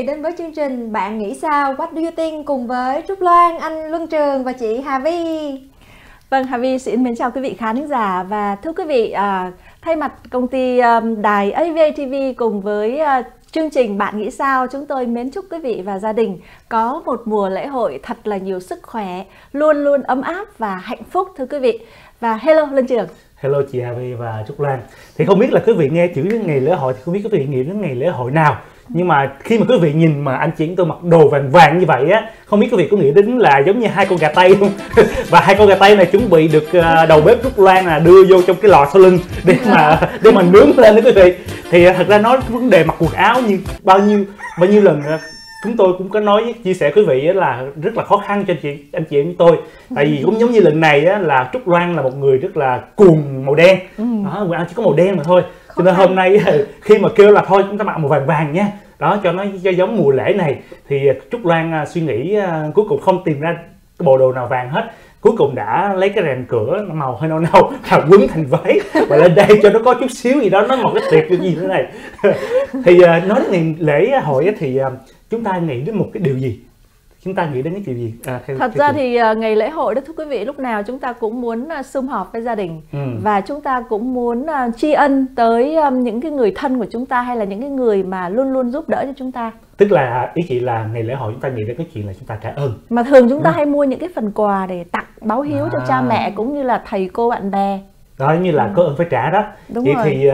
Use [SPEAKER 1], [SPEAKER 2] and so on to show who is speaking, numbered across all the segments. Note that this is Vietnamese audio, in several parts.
[SPEAKER 1] vị đến với chương trình Bạn Nghĩ Sao, What Do You Think cùng với Trúc Loan, anh Luân Trường và chị Hà Vi.
[SPEAKER 2] Vâng, Hà Vi xin mến chào quý vị khán giả. Và thưa quý vị, thay mặt công ty đài AVA TV cùng với chương trình Bạn Nghĩ Sao, chúng tôi mến chúc quý vị và gia đình có một mùa lễ hội thật là nhiều sức khỏe, luôn luôn ấm áp và hạnh phúc thưa quý vị. Và hello Luân Trường.
[SPEAKER 3] Hello chị Hà Vi và Trúc Loan. Thì không biết là quý vị nghe chữ ngày lễ hội thì không biết quý vị nghĩ đến ngày lễ hội nào. Nhưng mà khi mà quý vị nhìn mà anh chị tôi mặc đồ vàng vàng như vậy á, không biết quý vị có nghĩ đến là giống như hai con gà tây không? Và hai con gà tây này chuẩn bị được đầu bếp Trúc Loan là đưa vô trong cái lò sau lưng để mà nướng lên đó quý vị. Thì thật ra nói vấn đề mặc quần áo như bao nhiêu lần chúng tôi cũng có nói chia sẻ quý vị là rất là khó khăn cho anh chị em tôi. Tại vì cũng giống như lần này á, là Trúc Loan là một người rất là cuồng màu đen, quần áo chỉ có màu đen mà thôi. Cho nên hôm nay khi mà kêu là thôi chúng ta mặc màu vàng vàng nha, đó cho nó giống mùa lễ này, thì Trúc Loan suy nghĩ cuối cùng không tìm ra cái bộ đồ nào vàng hết. Cuối cùng đã lấy cái rèm cửa màu hơi nâu nâu và quấn thành váy và lên đây cho nó có chút xíu gì đó, nó một cái tiệc gì thế này. Thì nói đến ngày lễ hội thì chúng ta nghĩ đến một cái điều gì? Chúng ta nghĩ đến cái điều gì?
[SPEAKER 2] Thật ra thì ngày lễ hội đó thưa quý vị, lúc nào chúng ta cũng muốn sum họp với gia đình, và chúng ta cũng muốn tri ân tới những cái người thân của chúng ta, hay là những cái người mà luôn luôn giúp đỡ cho chúng ta.
[SPEAKER 3] Tức là ý chị là ngày lễ hội chúng ta nghĩ đến cái chuyện là chúng ta trả ơn.
[SPEAKER 2] Mà thường chúng ta hay mua những cái phần quà để tặng báo hiếu cho cha mẹ cũng như là thầy cô bạn bè.
[SPEAKER 3] Đó như là có ơn phải trả đó.
[SPEAKER 2] Đúng
[SPEAKER 3] Vậy
[SPEAKER 2] rồi.
[SPEAKER 3] thì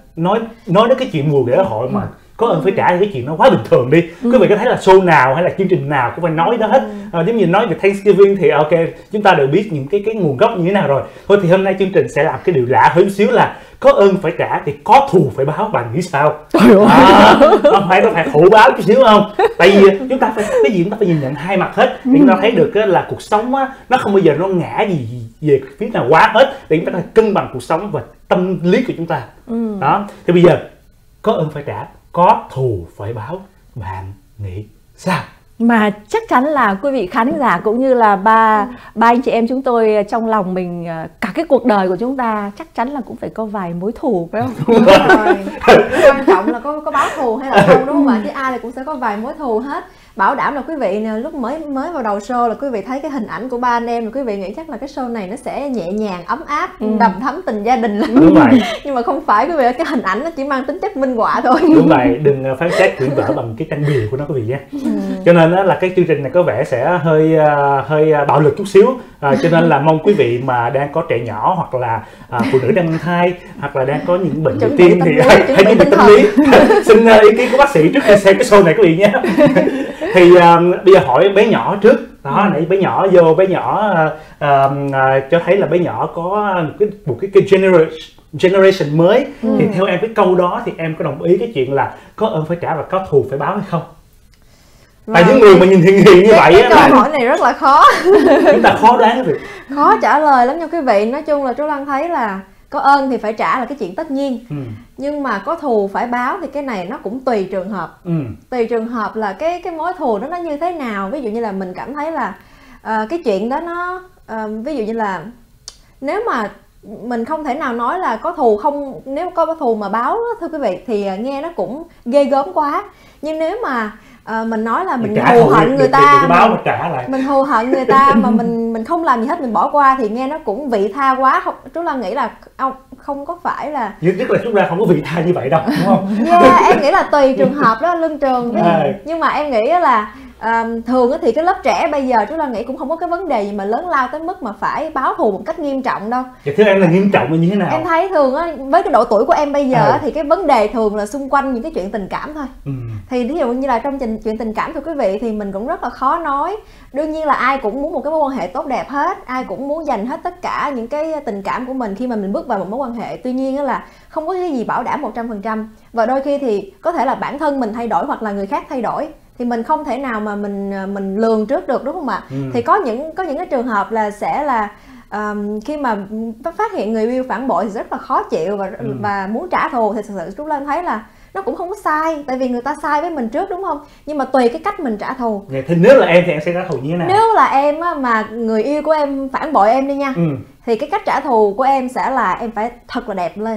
[SPEAKER 3] nói đến cái chuyện mùa lễ hội mà có ơn phải trả thì cái chuyện nó quá bình thường đi. Quý vị có thấy là show nào hay là chương trình nào cũng phải nói đó hết. Giống như nói về Thanksgiving thì ok, chúng ta đều biết những cái nguồn gốc như thế nào rồi. Thôi thì hôm nay chương trình sẽ làm cái điều lạ hơn xíu là có ơn phải trả thì có thù phải báo. Bạn nghĩ sao? Không phải khổ báo chút xíu không? Tại vì chúng ta phải cái gì chúng ta phải nhìn nhận hai mặt hết để chúng ta thấy được là cuộc sống á, nó không bao giờ nó ngã gì về phía nào quá hết, để chúng ta phải cân bằng cuộc sống và tâm lý của chúng ta. Đó thì bây giờ có ơn phải trả, có thù phải báo, bạn nghĩ sao?
[SPEAKER 2] Mà chắc chắn là quý vị khán giả cũng như là ba anh chị em chúng tôi trong lòng mình, cả cái cuộc đời của chúng ta chắc chắn là cũng phải có vài mối thù, phải không?
[SPEAKER 1] Đúng rồi. Quan trọng là có báo thù hay là không, đúng không ạ? Chứ ai thì cũng sẽ có vài mối thù hết. Bảo đảm là quý vị nè, lúc mới vào đầu show là quý vị thấy cái hình ảnh của ba anh em, là quý vị nghĩ chắc là cái show này nó sẽ nhẹ nhàng, ấm áp, đầm thắm tình gia đình lắm.
[SPEAKER 3] Đúng vậy.
[SPEAKER 1] Nhưng mà không phải quý vị, cái hình ảnh nó chỉ mang tính chất minh họa thôi.
[SPEAKER 3] Đúng vậy, đừng phán xét quyển vở bằng cái trang bìa của nó quý vị nhé. Cho nên là cái chương trình này có vẻ sẽ hơi bạo lực chút xíu, cho nên là mong quý vị mà đang có trẻ nhỏ, hoặc là phụ nữ đang mang thai, hoặc là đang có những bệnh về tim thì hãy chuẩn bị tâm lý. Xin ý kiến của bác sĩ trước khi xem cái show này quý vị nhé. Thì bây giờ hỏi bé nhỏ trước đó, nãy bé nhỏ vô, bé nhỏ cho thấy là bé nhỏ có một cái generation mới. Thì theo em cái câu đó thì em có đồng ý cái chuyện là có ơn phải trả và có thù phải báo hay không? Tại những người mà nhìn hiền hiền như vậy
[SPEAKER 1] cái câu hỏi này rất là khó.
[SPEAKER 3] Chúng ta khó đoán cái việc,
[SPEAKER 1] khó trả lời lắm nha quý vị. Nói chung là Trúc Loan thấy là có ơn thì phải trả là cái chuyện tất nhiên. Nhưng mà có thù phải báo thì cái này nó cũng tùy trường hợp. Tùy trường hợp là cái mối thù đó nó như thế nào. Ví dụ như là mình cảm thấy là cái chuyện đó nó ví dụ như là nếu mà mình không thể nào nói là có thù không, nếu có thù mà báo đó, thưa quý vị, thì nghe nó cũng ghê gớm quá. Nhưng nếu mà mình nói là mình thù hận người ta, mình thù hận người ta mà mình không làm gì hết, mình bỏ qua thì nghe nó cũng vị tha quá. Trúc Loan nghĩ là không có phải là
[SPEAKER 3] nhất là chúng ta không có vị tha như vậy đâu, đúng không?
[SPEAKER 1] Em nghĩ là tùy trường hợp đó Luân Trường. Nhưng mà em nghĩ là thường thì cái lớp trẻ bây giờ Trúc Loan nghĩ cũng không có cái vấn đề gì mà lớn lao tới mức mà phải báo thù một cách nghiêm trọng đâu.
[SPEAKER 3] Vậy thưa em là nghiêm trọng như thế nào?
[SPEAKER 1] Em thấy thường á, với cái độ tuổi của em bây giờ thì cái vấn đề thường là xung quanh những cái chuyện tình cảm thôi. Thì ví dụ như là trong chuyện tình cảm thưa quý vị thì mình cũng rất là khó nói. Đương nhiên là ai cũng muốn một cái mối quan hệ tốt đẹp hết, ai cũng muốn dành hết tất cả những cái tình cảm của mình khi mà mình bước vào một mối quan hệ. Tuy nhiên là không có cái gì bảo đảm 100%. Và đôi khi thì có thể là bản thân mình thay đổi hoặc là người khác thay đổi, thì mình không thể nào mà mình lường trước được, đúng không ạ? Thì có những cái trường hợp là sẽ là khi mà phát hiện người yêu phản bội thì rất là khó chịu và muốn trả thù. Thì thực sự Trúc Loan thấy là nó cũng không có sai, tại vì người ta sai với mình trước, đúng không? Nhưng mà tùy cái cách mình trả thù.
[SPEAKER 3] Thì nếu là em thì em sẽ trả thù như thế nào?
[SPEAKER 1] Nếu là em á, mà người yêu của em phản bội em đi nha, thì cái cách trả thù của em sẽ là em phải thật là đẹp lên.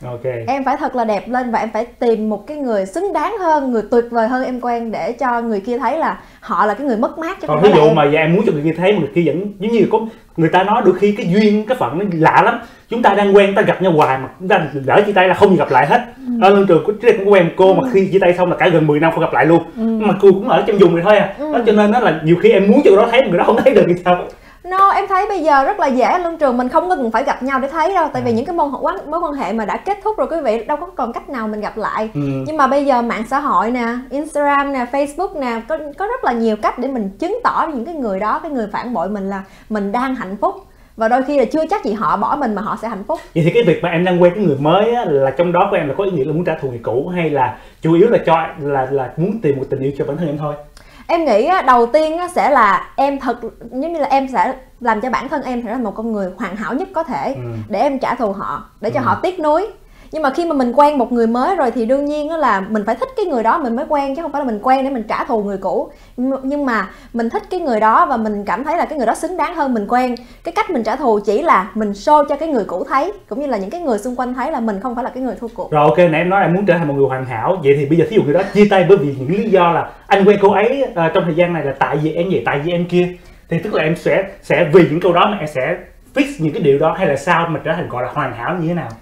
[SPEAKER 1] Em phải thật là đẹp lên và em phải tìm một cái người xứng đáng hơn, người tuyệt vời hơn em quen để cho người kia thấy là họ là cái người mất mát.
[SPEAKER 3] Còn ví dụ mà em muốn cho người kia thấy, người kia vẫn giống như có người ta nói đôi khi cái duyên cái phận nó lạ lắm. Chúng ta đang quen, ta gặp nhau hoài mà chúng ta lỡ chia tay là không gì gặp lại hết. Ở Lương Trường cũng có quen một cô mà khi chia tay xong là cả gần 10 năm không gặp lại luôn. Mà cô cũng ở trong vùng này thôi à. Đó, cho nên đó là nhiều khi em muốn cho người đó thấy mà người đó không thấy được thì sao?
[SPEAKER 1] Em thấy bây giờ rất là dễ Lương Trường, mình không có cần phải gặp nhau để thấy đâu. Tại vì những cái mối quan hệ mà đã kết thúc rồi quý vị, đâu có còn cách nào mình gặp lại. Nhưng mà bây giờ mạng xã hội nè, Instagram nè, Facebook nè, có rất là nhiều cách để mình chứng tỏ với những cái người đó, cái người phản bội mình là mình đang hạnh phúc. Và đôi khi là chưa chắc gì họ bỏ mình mà họ sẽ hạnh phúc.
[SPEAKER 3] Vậy thì cái việc mà em đang quen cái người mới á, là trong đó của em là có ý nghĩa là muốn trả thù người cũ, hay là chủ yếu là là muốn tìm một tình yêu cho bản thân em thôi?
[SPEAKER 1] Em nghĩ đầu tiên sẽ là em giống như là em sẽ làm cho bản thân em trở thành một con người hoàn hảo nhất có thể để em trả thù họ, để cho họ tiếc nuối. Nhưng mà khi mà mình quen một người mới rồi thì đương nhiên là mình phải thích cái người đó mình mới quen, chứ không phải là mình quen để mình trả thù người cũ. Nhưng mà mình thích cái người đó và mình cảm thấy là cái người đó xứng đáng hơn mình quen. Cái cách mình trả thù chỉ là mình show cho cái người cũ thấy, cũng như là những cái người xung quanh thấy là mình không phải là cái người thua cuộc.
[SPEAKER 3] Rồi ok, nãy em nói là em muốn trở thành một người hoàn hảo. Vậy thì bây giờ thí dụ người đó chia tay bởi vì những lý do là anh quen cô ấy trong thời gian này là tại vì em vậy, tại vì em kia, thì tức là em sẽ vì những câu đó mà em sẽ fix những cái điều đó, hay là sao mà trở thành gọi là hoàn hảo như thế nào?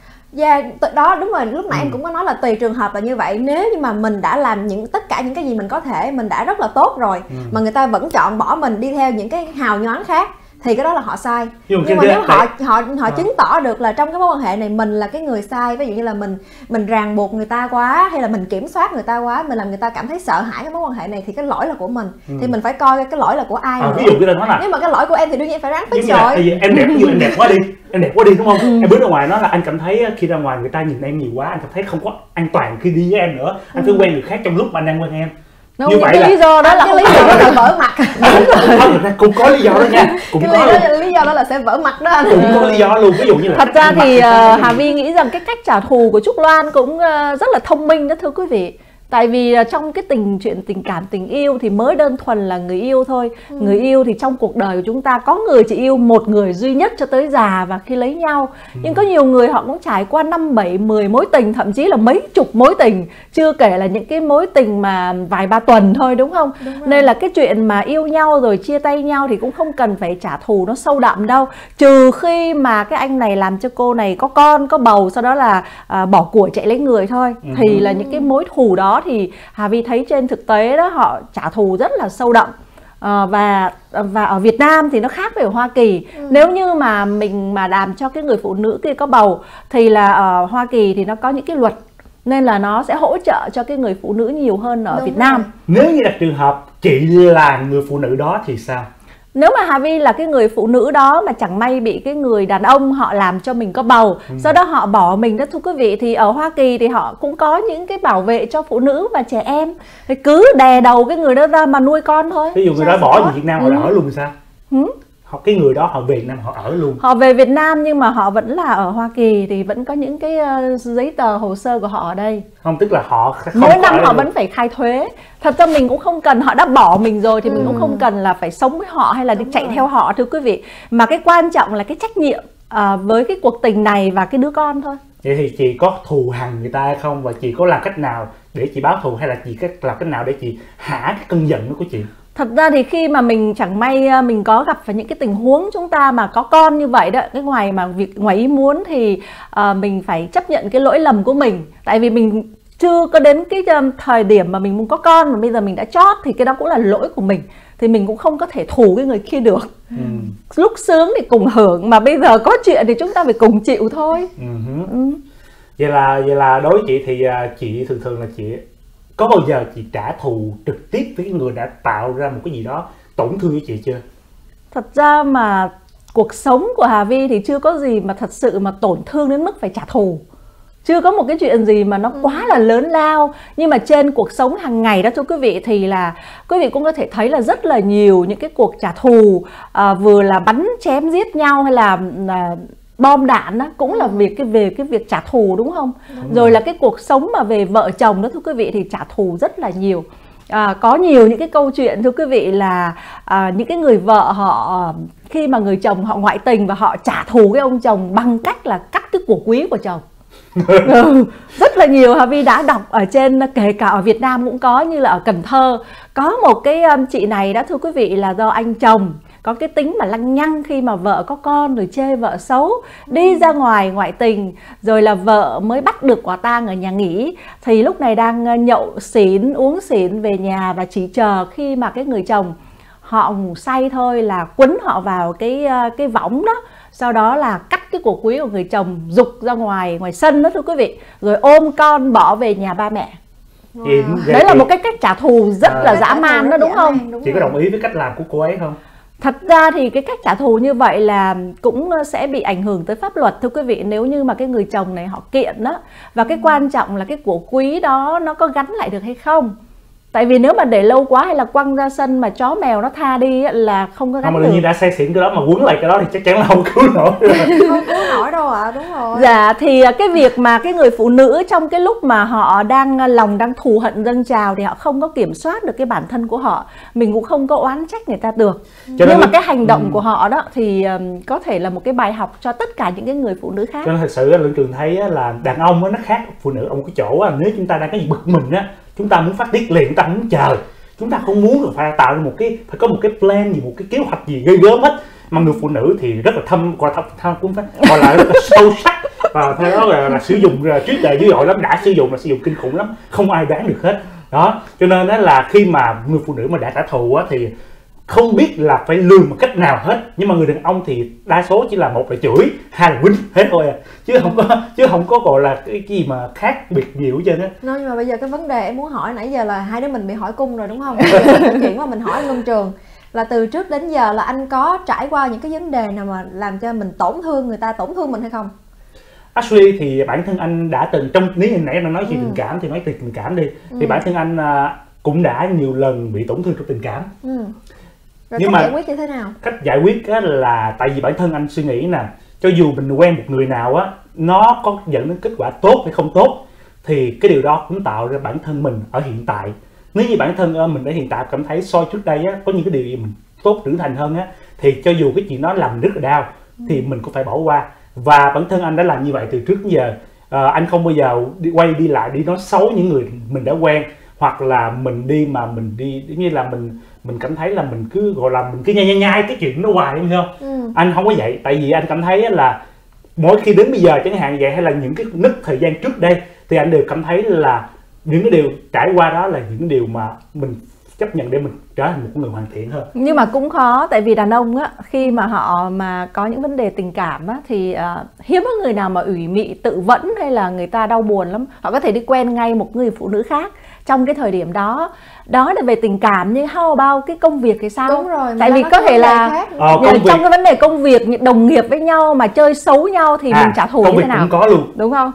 [SPEAKER 1] Đó đúng rồi, lúc nãy em cũng có nói là tùy trường hợp là như vậy. Nếu như mà mình đã làm tất cả những cái gì mình có thể, mình đã rất là tốt rồi, mà người ta vẫn chọn bỏ mình đi theo những cái hào nhoáng khác thì cái đó là họ sai. Nhưng mà nếu họ chứng tỏ được là trong cái mối quan hệ này mình là cái người sai, ví dụ như là mình ràng buộc người ta quá, hay là mình kiểm soát người ta quá, mình làm người ta cảm thấy sợ hãi cái mối quan hệ này, thì cái lỗi là của mình. Thì mình phải coi cái lỗi là của ai nữa.
[SPEAKER 3] Ví dụ cái nói là
[SPEAKER 1] nếu mà cái lỗi của em thì đương nhiên phải ráng fix rồi.
[SPEAKER 3] Em đẹp quá đi, em đẹp quá đi đúng không? Em bước ra ngoài nói là anh cảm thấy khi ra ngoài người ta nhìn em nhiều quá, anh cảm thấy không có an toàn khi đi với em nữa, anh phải quen người khác trong lúc mà anh đang quen em.
[SPEAKER 1] Như vậy cái lý do đó là cái lý do đó là vỡ mặt.
[SPEAKER 3] Cũng có lý do đó nha, cũng
[SPEAKER 1] cái
[SPEAKER 3] có
[SPEAKER 1] lý do đó là sẽ vỡ mặt đó anh.
[SPEAKER 3] Cũng có lý do luôn, ví dụ như là
[SPEAKER 2] thật ra thì Hà Vi nghĩ rằng cái cách trả thù của Trúc Loan cũng rất là thông minh đó thưa quý vị. Tại vì trong cái chuyện tình cảm, tình yêu thì mới đơn thuần là người yêu thôi. Người yêu thì trong cuộc đời của chúng ta có người chỉ yêu một người duy nhất cho tới già và khi lấy nhau. Nhưng có nhiều người họ cũng trải qua 5, 7, 10 mối tình, thậm chí là mấy chục mối tình. Chưa kể là những cái mối tình mà vài ba tuần thôi, đúng không? Nên là cái chuyện mà yêu nhau rồi chia tay nhau thì cũng không cần phải trả thù nó sâu đậm đâu. Trừ khi mà cái anh này làm cho cô này có con, có bầu, sau đó là bỏ của chạy lấy người thôi. Thì là những cái mối thù đó thì Hà Vi thấy trên thực tế đó họ trả thù rất là sâu đậm. Và ở Việt Nam thì nó khác với ở Hoa Kỳ. Nếu như mà mình mà làm cho cái người phụ nữ kia có bầu thì là ở Hoa Kỳ thì nó có những cái luật, nên là nó sẽ hỗ trợ cho cái người phụ nữ nhiều hơn ở Việt Nam.
[SPEAKER 3] Nếu như đặt trường hợp chị là người phụ nữ đó thì sao?
[SPEAKER 2] Nếu mà Hà Vi là cái người phụ nữ đó mà chẳng may bị cái người đàn ông họ làm cho mình có bầu, sau đó họ bỏ mình đó thưa quý vị, thì ở Hoa Kỳ thì họ cũng có những cái bảo vệ cho phụ nữ và trẻ em, thì cứ đè đầu cái người đó ra mà nuôi con thôi.
[SPEAKER 3] Ví dụ người đó bỏ về Việt Nam họ ở luôn sao? Cái người đó họ về Việt Nam họ ở luôn.
[SPEAKER 2] Họ về Việt Nam nhưng mà họ vẫn là ở Hoa Kỳ thì vẫn có những cái giấy tờ hồ sơ của họ ở đây.
[SPEAKER 3] Không, tức là họ không
[SPEAKER 2] mỗi năm họ vẫn phải khai thuế. Thật ra mình cũng không cần, họ đã bỏ mình rồi thì mình cũng không cần là phải sống với họ hay là đi chạy theo họ thưa quý vị. Mà cái quan trọng là cái trách nhiệm với cái cuộc tình này và cái đứa con thôi.
[SPEAKER 3] Vậy thì chị có thù hằn người ta hay không, và chị có làm cách nào để chị báo thù, hay là chị làm cách nào để chị hả cái cơn giận đó của chị?
[SPEAKER 2] Thật ra thì khi mà mình chẳng may mình có gặp phải những cái tình huống chúng ta mà có con như vậy đó, cái ngoài ý muốn thì mình phải chấp nhận cái lỗi lầm của mình. Tại vì mình chưa có đến cái thời điểm mà mình muốn có con mà bây giờ mình đã chót thì cái đó cũng là lỗi của mình. Thì mình cũng không có thể thù cái người kia được. Lúc sướng thì cùng hưởng, mà bây giờ có chuyện thì chúng ta phải cùng chịu thôi.
[SPEAKER 3] Vậy là đối với chị thì chị thường là chị có bao giờ chị trả thù trực tiếp với cái người đã tạo ra một cái gì đó tổn thương với chị chưa?
[SPEAKER 2] Thật ra mà cuộc sống của Hà Vi thì chưa có gì mà thật sự mà tổn thương đến mức phải trả thù. Chưa có một cái chuyện gì mà nó quá là lớn lao. Nhưng mà trên cuộc sống hàng ngày đó thưa quý vị, thì là quý vị cũng có thể thấy là rất là nhiều những cái cuộc trả thù, vừa là bắn chém giết nhau hay là bom đạn đó, cũng là về cái việc trả thù, đúng không? Rồi là cái cuộc sống mà về vợ chồng đó thưa quý vị thì trả thù rất là nhiều. Có nhiều những cái câu chuyện thưa quý vị là những cái người vợ họ khi mà người chồng họ ngoại tình và họ trả thù cái ông chồng bằng cách là cắt cái của quý của chồng. Rất là nhiều hả Vi đã đọc ở trên, kể cả ở Việt Nam cũng có, như là ở Cần Thơ có một cái chị này đó thưa quý vị, là do anh chồng có cái tính mà lăng nhăng, khi mà vợ có con rồi chê vợ xấu, đi ra ngoài ngoại tình, rồi là vợ mới bắt được quả tang ở nhà nghỉ, thì lúc này đang nhậu xỉn, uống xỉn về nhà, và chỉ chờ khi mà cái người chồng họ ngủ say thôi là quấn họ vào cái võng đó, sau đó là cắt cái cổ quý của người chồng, giục ra ngoài sân đó thưa quý vị, rồi ôm con bỏ về nhà ba mẹ.
[SPEAKER 3] Wow.
[SPEAKER 2] Đấy là một cái cách trả thù rất là dã man đó, đúng không?
[SPEAKER 3] Chị có đồng ý với cách làm của cô ấy không?
[SPEAKER 2] Thật ra thì cái cách trả thù như vậy là cũng sẽ bị ảnh hưởng tới pháp luật thưa quý vị, nếu như mà cái người chồng này họ kiện đó. Và cái quan trọng là cái của quý đó nó có gắn lại được hay không. Tại vì nếu mà để lâu quá hay là quăng ra sân mà chó mèo nó tha đi là không có gắn được.
[SPEAKER 3] Mà như đã say xỉn cái đó mà quấn lại cái đó thì chắc chắn là không cứu nổi.
[SPEAKER 1] Không cứu nổi đâu ạ, đúng rồi.
[SPEAKER 2] Dạ, thì cái việc mà cái người phụ nữ trong cái lúc mà họ lòng đang thù hận dâng trào thì họ không có kiểm soát được cái bản thân của họ, mình cũng không có oán trách người ta được. Nhưng mà cái hành động của họ đó thì có thể là một cái bài học cho tất cả những cái người phụ nữ khác.
[SPEAKER 3] Cho nên thật sự Lương Trường thấy là đàn ông nó khác phụ nữ ở một cái chỗ, nếu chúng ta đang có gì bực mình á, chúng ta muốn phát tiết liền, chúng ta không muốn chờ, chúng ta không muốn phải tạo ra phải có một cái plan gì, một cái kế hoạch gì ghê gớm hết. Mà người phụ nữ thì rất là cũng phải gọi là rất là sâu sắc, và theo đó là sử dụng trước đời dữ dội lắm, đã sử dụng kinh khủng lắm, không ai đoán được hết đó. Cho nên đó là khi mà người phụ nữ mà đã trả thù á thì không biết là phải lường một cách nào hết. Nhưng mà người đàn ông thì đa số chỉ là một là chửi, hai là quýnh hết thôi à, chứ không có gọi là cái gì mà khác biệt nhiều hết trơn á.
[SPEAKER 1] Nhưng mà bây giờ cái vấn đề em muốn hỏi, nãy giờ là hai đứa mình bị hỏi cung rồi đúng không? Bây giờ cái chuyện mà mình hỏi anh Luân Trường là từ trước đến giờ là anh có trải qua những cái vấn đề nào mà làm cho mình tổn thương người ta, tổn thương mình hay không?
[SPEAKER 3] Actually thì bản thân anh đã từng, trong nếu nãy em đang nói chuyện tình cảm thì nói từ tình cảm đi, thì bản thân anh cũng đã nhiều lần bị tổn thương trong tình cảm.
[SPEAKER 1] Rồi nhưng cách giải quyết như thế nào?
[SPEAKER 3] Cách giải quyết là tại vì bản thân anh suy nghĩ nè, cho dù mình quen một người nào á, nó có dẫn đến kết quả tốt hay không tốt thì cái điều đó cũng tạo ra bản thân mình ở hiện tại. Nếu như bản thân mình ở hiện tại cảm thấy so trước đây á, có những cái điều gì mình tốt trưởng thành hơn á, thì cho dù cái chuyện đó làm rất là đau thì mình cũng phải bỏ qua. Và bản thân anh đã làm như vậy từ trước đến giờ. Anh không bao giờ quay đi lại đi nói xấu những người mình đã quen, hoặc là mình đi như là mình cảm thấy là mình cứ gọi là mình cứ nhai cái chuyện nó hoài, đúng không? Anh không có vậy, tại vì anh cảm thấy là mỗi khi đến bây giờ chẳng hạn vậy, hay là những cái nứt thời gian trước đây, thì anh đều cảm thấy là những cái điều trải qua đó là những điều mà mình chấp nhận để mình trở thành một người hoàn thiện hơn.
[SPEAKER 2] Nhưng mà cũng khó, tại vì đàn ông á, khi mà họ mà có những vấn đề tình cảm á, thì hiếm có người nào mà ủy mị tự vẫn hay là người ta đau buồn lắm. Họ có thể đi quen ngay một người phụ nữ khác trong cái thời điểm đó. Đó là về tình cảm, nhưng how about cái công việc thì sao?
[SPEAKER 1] Đúng rồi,
[SPEAKER 2] tại vì có thể là trong cái vấn đề công việc, những đồng nghiệp với nhau mà chơi xấu nhau thì mình trả thù như thế nào?
[SPEAKER 3] Công việc cũng có luôn,
[SPEAKER 2] đúng không?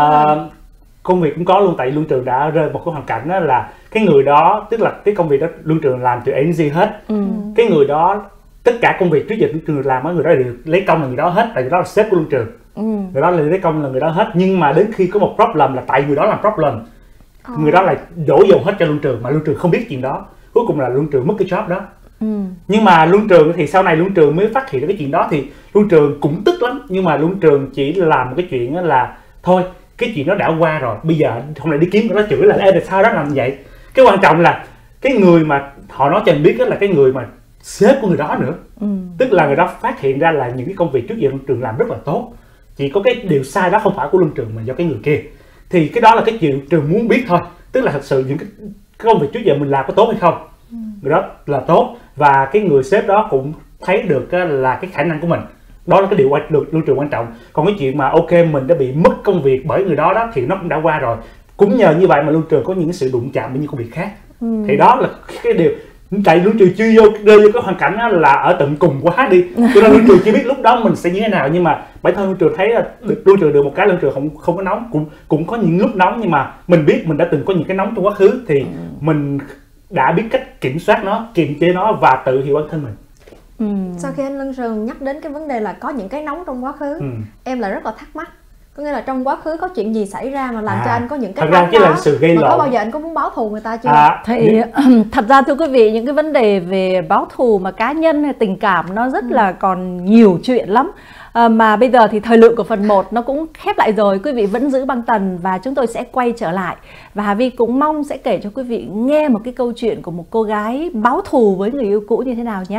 [SPEAKER 3] Công việc cũng có luôn, tại Luân Trường đã rơi một cái hoàn cảnh đó là cái người đó, tức là cái công việc đó Luân Trường làm từ agency hết. Cái người đó, tất cả công việc trước giờ Luân Trường làm á, người đó đều lấy công là người đó hết, tại vì đó là sếp của Luân Trường. Người đó là lấy công là người đó hết, nhưng mà đến khi có một problem là tại người đó làm problem, người đó lại đổ dồn hết cho Luân Trường, mà Luân Trường không biết chuyện đó. Cuối cùng là Luân Trường mất cái job đó. Nhưng mà Luân Trường thì sau này Luân Trường mới phát hiện được cái chuyện đó, thì Luân Trường cũng tức lắm, nhưng mà Luân Trường chỉ làm một cái chuyện là thôi, cái chuyện đó đã qua rồi, bây giờ không lại đi kiếm nó chửi là tại sao đó làm vậy. Cái quan trọng là cái người mà họ nói cho anh biết đó là cái người mà sếp của người đó nữa. Tức là người đó phát hiện ra là những cái công việc trước giờ Luân Trường làm rất là tốt, chỉ có cái điều sai đó không phải của Luân Trường mà do cái người kia. Thì cái đó là cái chuyện Trường muốn biết thôi, tức là thật sự những cái công việc trước giờ mình làm có tốt hay không. Người đó là tốt, và cái người sếp đó cũng thấy được là cái khả năng của mình. Đó là cái điều Luân Trường quan trọng. Còn cái chuyện mà ok mình đã bị mất công việc bởi người đó thì nó cũng đã qua rồi. Cũng nhờ như vậy mà Luân Trường có những cái sự đụng chạm với những công việc khác. Thì đó là cái điều, tại Luân Trường chưa rơi vô cái hoàn cảnh đó là ở tận cùng quá đi, cho nên Luân Trường chưa biết lúc đó mình sẽ như thế nào. Nhưng mà bản thân Luân Trường thấy là Luân Trường được một cái, Luân Trường không có nóng, cũng có những lúc nóng, nhưng mà mình biết mình đã từng có những cái nóng trong quá khứ, thì mình đã biết cách kiểm soát nó, kiềm chế nó và tự hiểu bản thân mình.
[SPEAKER 1] Sau khi anh Luân Trường nhắc đến cái vấn đề là có những cái nóng trong quá khứ, em là rất là thắc mắc. Có nghĩa là trong quá khứ có chuyện gì xảy ra mà làm cho anh có những cái nóng đó, mà có bao giờ anh có muốn báo thù người ta chưa?
[SPEAKER 2] Thì thật ra thưa quý vị, những cái vấn đề về báo thù mà cá nhân hay tình cảm nó rất là còn nhiều chuyện lắm. Mà bây giờ thì thời lượng của phần 1 nó cũng khép lại rồi. Quý vị vẫn giữ băng tần và chúng tôi sẽ quay trở lại. Và Hà Vi cũng mong sẽ kể cho quý vị nghe một cái câu chuyện của một cô gái báo thù với người yêu cũ như thế nào nhé.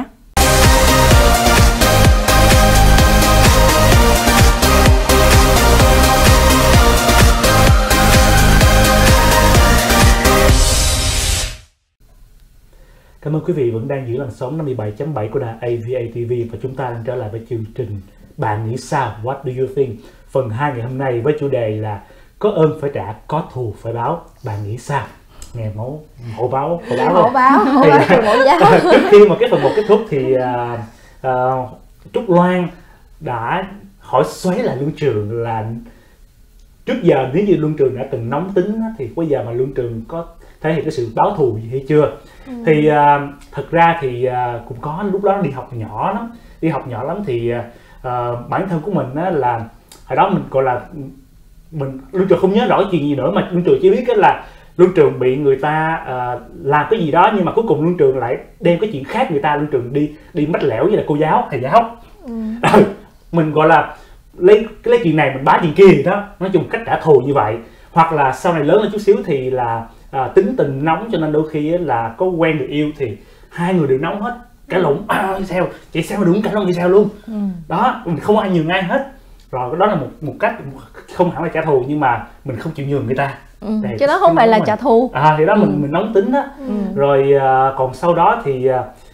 [SPEAKER 3] Cảm ơn quý vị vẫn đang giữ làn sóng 57.7 của đài AVA TV và chúng ta đang trở lại với chương trình Bạn nghĩ sao? What do you think? Phần 2 ngày hôm nay với chủ đề là có ơn phải trả, có thù phải báo. Bạn nghĩ sao? Nghe mẫu báo trước khi mà cái phần 1 kết thúc thì Trúc Loan đã hỏi xoáy lại Luân Trường là trước giờ nếu như Luân Trường đã từng nóng tính thì bây giờ mà Luân Trường có thể hiện cái sự báo thù gì hay chưa? Thì thật ra thì cũng có lúc đó đi học nhỏ lắm thì bản thân của mình á, là hồi đó mình gọi là Luân Trường không nhớ rõ chuyện gì nữa, mà Luân Trường chỉ biết cái là Luân Trường bị người ta làm cái gì đó, nhưng mà cuối cùng Luân Trường lại đem cái chuyện khác người ta. Luân Trường đi mách lẻo với là cô giáo, thầy giáo. Mình gọi là lấy chuyện này mình bá chuyện kia đó, nói chung cách trả thù như vậy. Hoặc là sau này lớn lên chút xíu thì là tính tình nóng, cho nên đôi khi là có quen được yêu thì hai người đều nóng hết, cãi lộn chị sao đúng cãi lộn chị sao luôn. Đó, mình không ai nhường ai hết. Rồi đó là một cách không hẳn là trả thù, nhưng mà mình không chịu nhường người ta.
[SPEAKER 2] Chứ đó không phải là trả thù.
[SPEAKER 3] Thì đó mình nóng tính đó. Rồi còn sau đó thì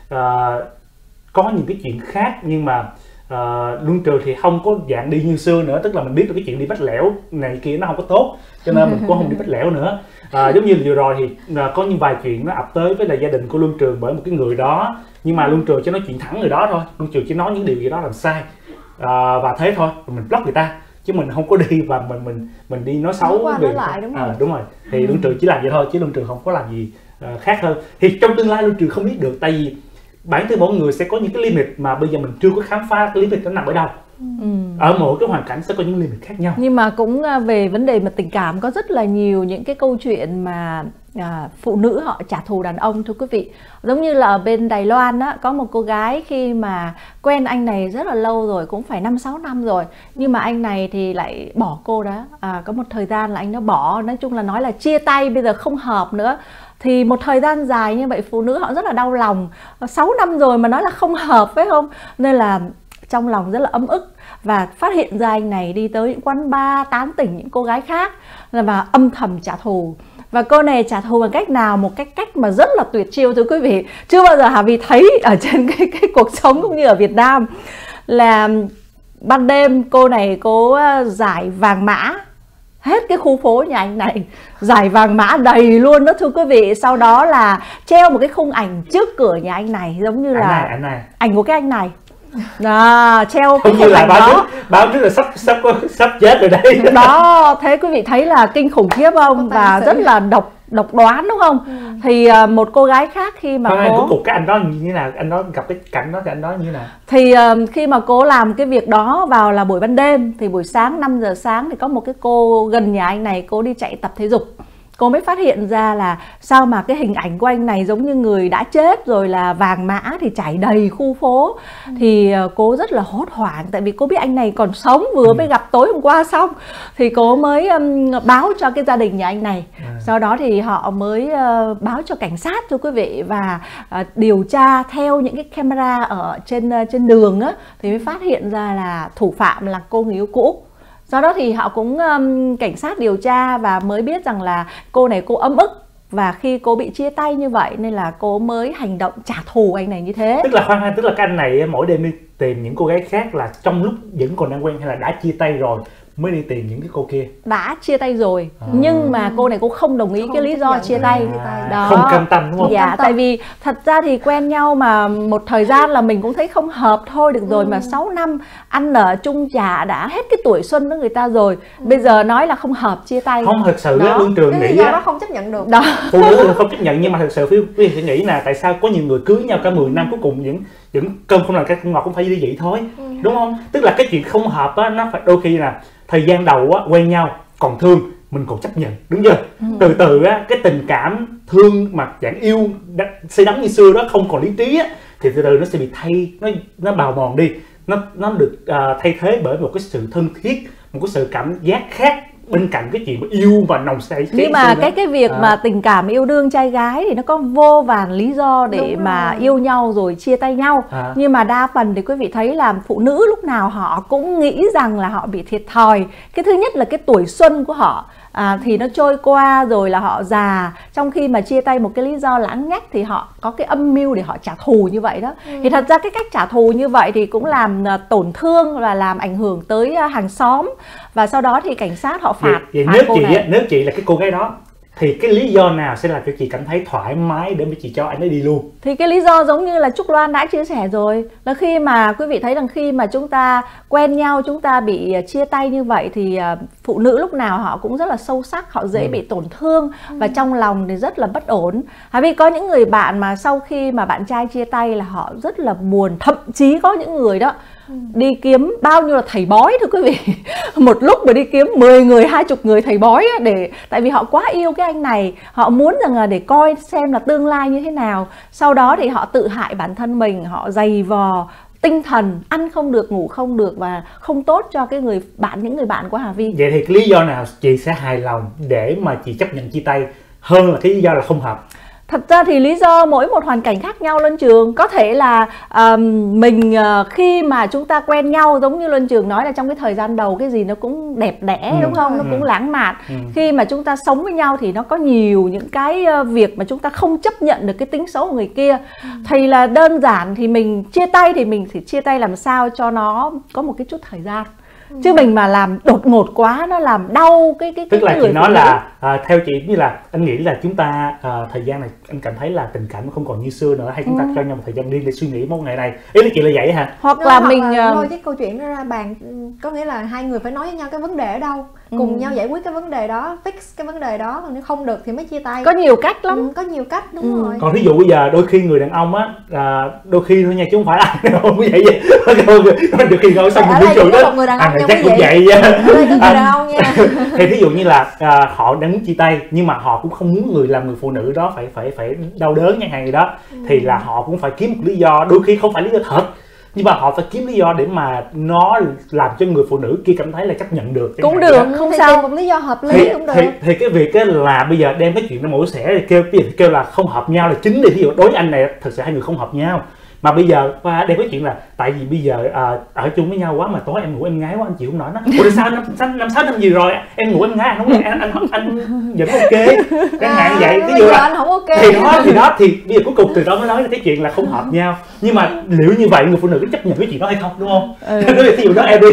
[SPEAKER 3] có những cái chuyện khác, nhưng mà Luân Trường thì không có dạng đi như xưa nữa, tức là mình biết được cái chuyện đi bách lẻo này kia nó không có tốt, cho nên mình cũng không đi bách lẻo nữa. Giống như vừa rồi thì có những vài chuyện nó ập tới với là gia đình của Luân Trường bởi một cái người đó, nhưng mà Luân Trường chỉ nói chuyện thẳng người đó thôi, Luân Trường chỉ nói những điều gì đó làm sai và thế thôi, mình block người ta, chứ mình không có đi và mình đi nói xấu
[SPEAKER 1] nói lại, đúng không?
[SPEAKER 3] Đúng rồi, thì Luân Trường chỉ làm vậy thôi, chứ Luân Trường không có làm gì khác hơn. Thì trong tương lai Luân Trường không biết được, tại vì bản thân mỗi người sẽ có những cái limit mà bây giờ mình chưa có khám phá cái limit nó nằm ở đâu. Ở mỗi cái hoàn cảnh sẽ có những limit khác nhau.
[SPEAKER 2] Nhưng mà cũng về vấn đề mà tình cảm có rất là nhiều những cái câu chuyện mà phụ nữ họ trả thù đàn ông, thưa quý vị. Giống như là ở bên Đài Loan á, có một cô gái khi mà quen anh này rất là lâu rồi, cũng phải 5-6 năm rồi, nhưng mà anh này thì lại bỏ cô đó. Có một thời gian là anh nó bỏ, nói chung là nói là chia tay, bây giờ không hợp nữa. Thì một thời gian dài như vậy phụ nữ họ rất là đau lòng, 6 năm rồi mà nói là không hợp, phải không? Nên là trong lòng rất là ấm ức, và phát hiện ra anh này đi tới những quán bar tán tỉnh những cô gái khác và âm thầm trả thù. Và cô này trả thù bằng cách nào? Một cách mà rất là tuyệt chiêu, thưa quý vị. Chưa bao giờ Hà Vi thấy ở trên cái cuộc sống cũng như ở Việt Nam. Là ban đêm cô này cố giải vàng mã hết cái khu phố nhà anh này, giải vàng mã đầy luôn đó, thưa quý vị. Sau đó là treo một cái khung ảnh trước cửa nhà anh này, giống như là ảnh của cái anh này. Treo cái khung ảnh đó,
[SPEAKER 3] báo trước là sắp chết rồi đây.
[SPEAKER 2] Đó, thế quý vị thấy là kinh khủng khiếp không? Và rất là độc đoán, đúng không? Thì một cô gái khác khi mà
[SPEAKER 3] cuối cùng cái anh đó như thế nào? Anh đó gặp cái cảnh đó thì anh đó như thế nào?
[SPEAKER 2] Thì khi mà cô làm cái việc đó vào là buổi ban đêm, thì buổi sáng 5 giờ sáng thì có một cái cô gần nhà anh này, cô đi chạy tập thể dục. Cô mới phát hiện ra là sao mà cái hình ảnh của anh này giống như người đã chết, rồi là vàng mã thì trải đầy khu phố. Thì cô rất là hốt hoảng, tại vì cô biết anh này còn sống, vừa mới gặp tối hôm qua xong. Thì cô mới báo cho cái gia đình nhà anh này. Sau đó thì họ mới báo cho cảnh sát, thưa quý vị. Và điều tra theo những cái camera ở trên đường á, thì mới phát hiện ra là thủ phạm là cô người yêu cũ. Sau đó thì họ cũng cảnh sát điều tra và mới biết rằng là cô này cô ấm ức, và khi cô bị chia tay như vậy nên là cô mới hành động trả thù anh này như thế.
[SPEAKER 3] Tức là tức là cái anh này mỗi đêm đi tìm những cô gái khác là trong lúc vẫn còn đang quen, hay là đã chia tay rồi mới đi tìm những cái cô kia?
[SPEAKER 2] Đã chia tay rồi, nhưng mà cô này cũng không đồng ý cái lý do chia tay.
[SPEAKER 3] Đó. Không cam tâm, đúng không?
[SPEAKER 2] Dạ, tại vì thật ra thì quen nhau mà một thời gian là mình cũng thấy không hợp thôi được rồi, mà 6 năm ăn ở chung nhà đã hết cái tuổi xuân với người ta rồi, bây giờ nói là không hợp chia tay.
[SPEAKER 3] Không, thật sự á, Luân Trường nghĩ
[SPEAKER 1] đó không chấp nhận được.
[SPEAKER 3] Đó. Phụ nữ không chấp nhận, nhưng mà thật sự quý vị sẽ nghĩ là tại sao có nhiều người cưới nhau cả 10 năm cuối cùng những cơm không làm cái ngọt cũng phải như vậy thôi, đúng không? Tức là cái chuyện không hợp á, nó phải đôi khi là thời gian đầu á, quen nhau còn thương mình còn chấp nhận, đúng chưa? Từ từ á, cái tình cảm thương mà dạng yêu say đắm như xưa đó không còn lý trí á, thì từ từ nó sẽ bị thay, nó bào mòn đi, nó được thay thế bởi một cái sự thân thiết, một cái sự cảm giác khác bên cạnh cái chuyện yêu và nồng say.
[SPEAKER 2] Nhưng mà cái việc mà tình cảm yêu đương trai gái thì nó có vô vàn lý do để mà yêu nhau rồi chia tay nhau. Nhưng mà đa phần thì quý vị thấy là phụ nữ lúc nào họ cũng nghĩ rằng là họ bị thiệt thòi. Cái thứ nhất là cái tuổi xuân của họ thì nó trôi qua rồi là họ già, trong khi mà chia tay một cái lý do lãng nhách thì họ có cái âm mưu để họ trả thù như vậy đó. Thì thật ra cái cách trả thù như vậy thì cũng làm tổn thương và làm ảnh hưởng tới hàng xóm, và sau đó thì cảnh sát họ phạt.
[SPEAKER 3] Vậy nếu chị là cái cô gái đó thì cái lý do nào sẽ làm cho chị cảm thấy thoải mái để mà chị cho anh ấy đi luôn?
[SPEAKER 2] Thì cái lý do giống như là Trúc Loan đã chia sẻ rồi, là khi mà quý vị thấy rằng khi mà chúng ta quen nhau, chúng ta bị chia tay như vậy thì phụ nữ lúc nào họ cũng rất là sâu sắc, họ dễ bị tổn thương và trong lòng thì rất là bất ổn. Vì có những người bạn mà sau khi mà bạn trai chia tay là họ rất là buồn, thậm chí có những người đó đi kiếm bao nhiêu là thầy bói thưa quý vị. Một lúc mà đi kiếm 10 người, 20 người thầy bói để tại vì họ quá yêu cái anh này, họ muốn rằng là để coi xem là tương lai như thế nào. Sau đó thì họ tự hại bản thân mình, họ dày vò tinh thần, ăn không được, ngủ không được và không tốt cho cái những người bạn của Hà Vi.
[SPEAKER 3] Vậy thì cái lý do nào chị sẽ hài lòng để mà chị chấp nhận chia tay hơn là cái lý do là không hợp?
[SPEAKER 2] Thật ra thì lý do mỗi một hoàn cảnh khác nhau Luân Trường. Có thể là mình khi mà chúng ta quen nhau, giống như Luân Trường nói là trong cái thời gian đầu cái gì nó cũng đẹp đẽ đúng không? Nó cũng lãng mạn. Khi mà chúng ta sống với nhau thì nó có nhiều những cái việc mà chúng ta không chấp nhận được cái tính xấu của người kia. Thì là đơn giản thì mình chia tay thì mình phải chia tay làm sao cho nó có một cái chút thời gian. Chứ mình mà làm đột ngột quá nó làm đau cái
[SPEAKER 3] tức là
[SPEAKER 2] người
[SPEAKER 3] chị nói là theo chị như là anh nghĩ là chúng ta thời gian này anh cảm thấy là tình cảm nó không còn như xưa nữa, hay chúng ta cho nhau một thời gian riêng để suy nghĩ mối quan hệ này, ý là chị là vậy hả?
[SPEAKER 2] Hoặc là mình
[SPEAKER 1] lôi cái câu chuyện đó ra bàn, có nghĩa là hai người phải nói với nhau cái vấn đề ở đâu, cùng nhau giải quyết cái vấn đề đó, fix cái vấn đề đó, còn nếu không được thì mới chia tay.
[SPEAKER 2] Có nhiều cách lắm.
[SPEAKER 1] Có nhiều cách, đúng rồi.
[SPEAKER 3] Còn ví dụ bây giờ đôi khi người đàn ông á, đôi khi thôi nha chứ không phải ai đâu cũng vậy được khi ngồi xong mình chuyện đó
[SPEAKER 1] người đàn ông
[SPEAKER 3] chắc cũng vậy
[SPEAKER 1] người đàn ông nha.
[SPEAKER 3] Thì ví dụ như là họ đang muốn chia tay nhưng mà họ cũng không muốn người phụ nữ đó phải đau đớn chẳng hạn gì đó, thì là họ cũng phải kiếm một lý do, đôi khi không phải lý do thật nhưng mà họ phải kiếm lý do để mà nó làm cho người phụ nữ kia cảm thấy là chấp nhận được.
[SPEAKER 2] Cũng được, không sao,
[SPEAKER 1] một lý do hợp lý cũng được.
[SPEAKER 3] Thì cái việc là bây giờ đem cái chuyện nó mổ xẻ kêu là không hợp nhau là chính, ví dụ đối với anh này thật sự hai người không hợp nhau, mà bây giờ đem cái chuyện là tại vì bây giờ ở chung với nhau quá mà tối em ngủ em ngái quá anh chịu không nổi nó. Ủa sao năm 6 năm gì rồi em ngủ em ngái anh vẫn ok chẳng hạn vậy. Ví dụ là
[SPEAKER 1] anh không ok
[SPEAKER 3] thì bây giờ cuối cùng từ đó mới nói cái chuyện là không hợp nhau, nhưng mà liệu như vậy người phụ nữ có chấp nhận cái chuyện đó hay không, đúng không? Ví dụ đó em đi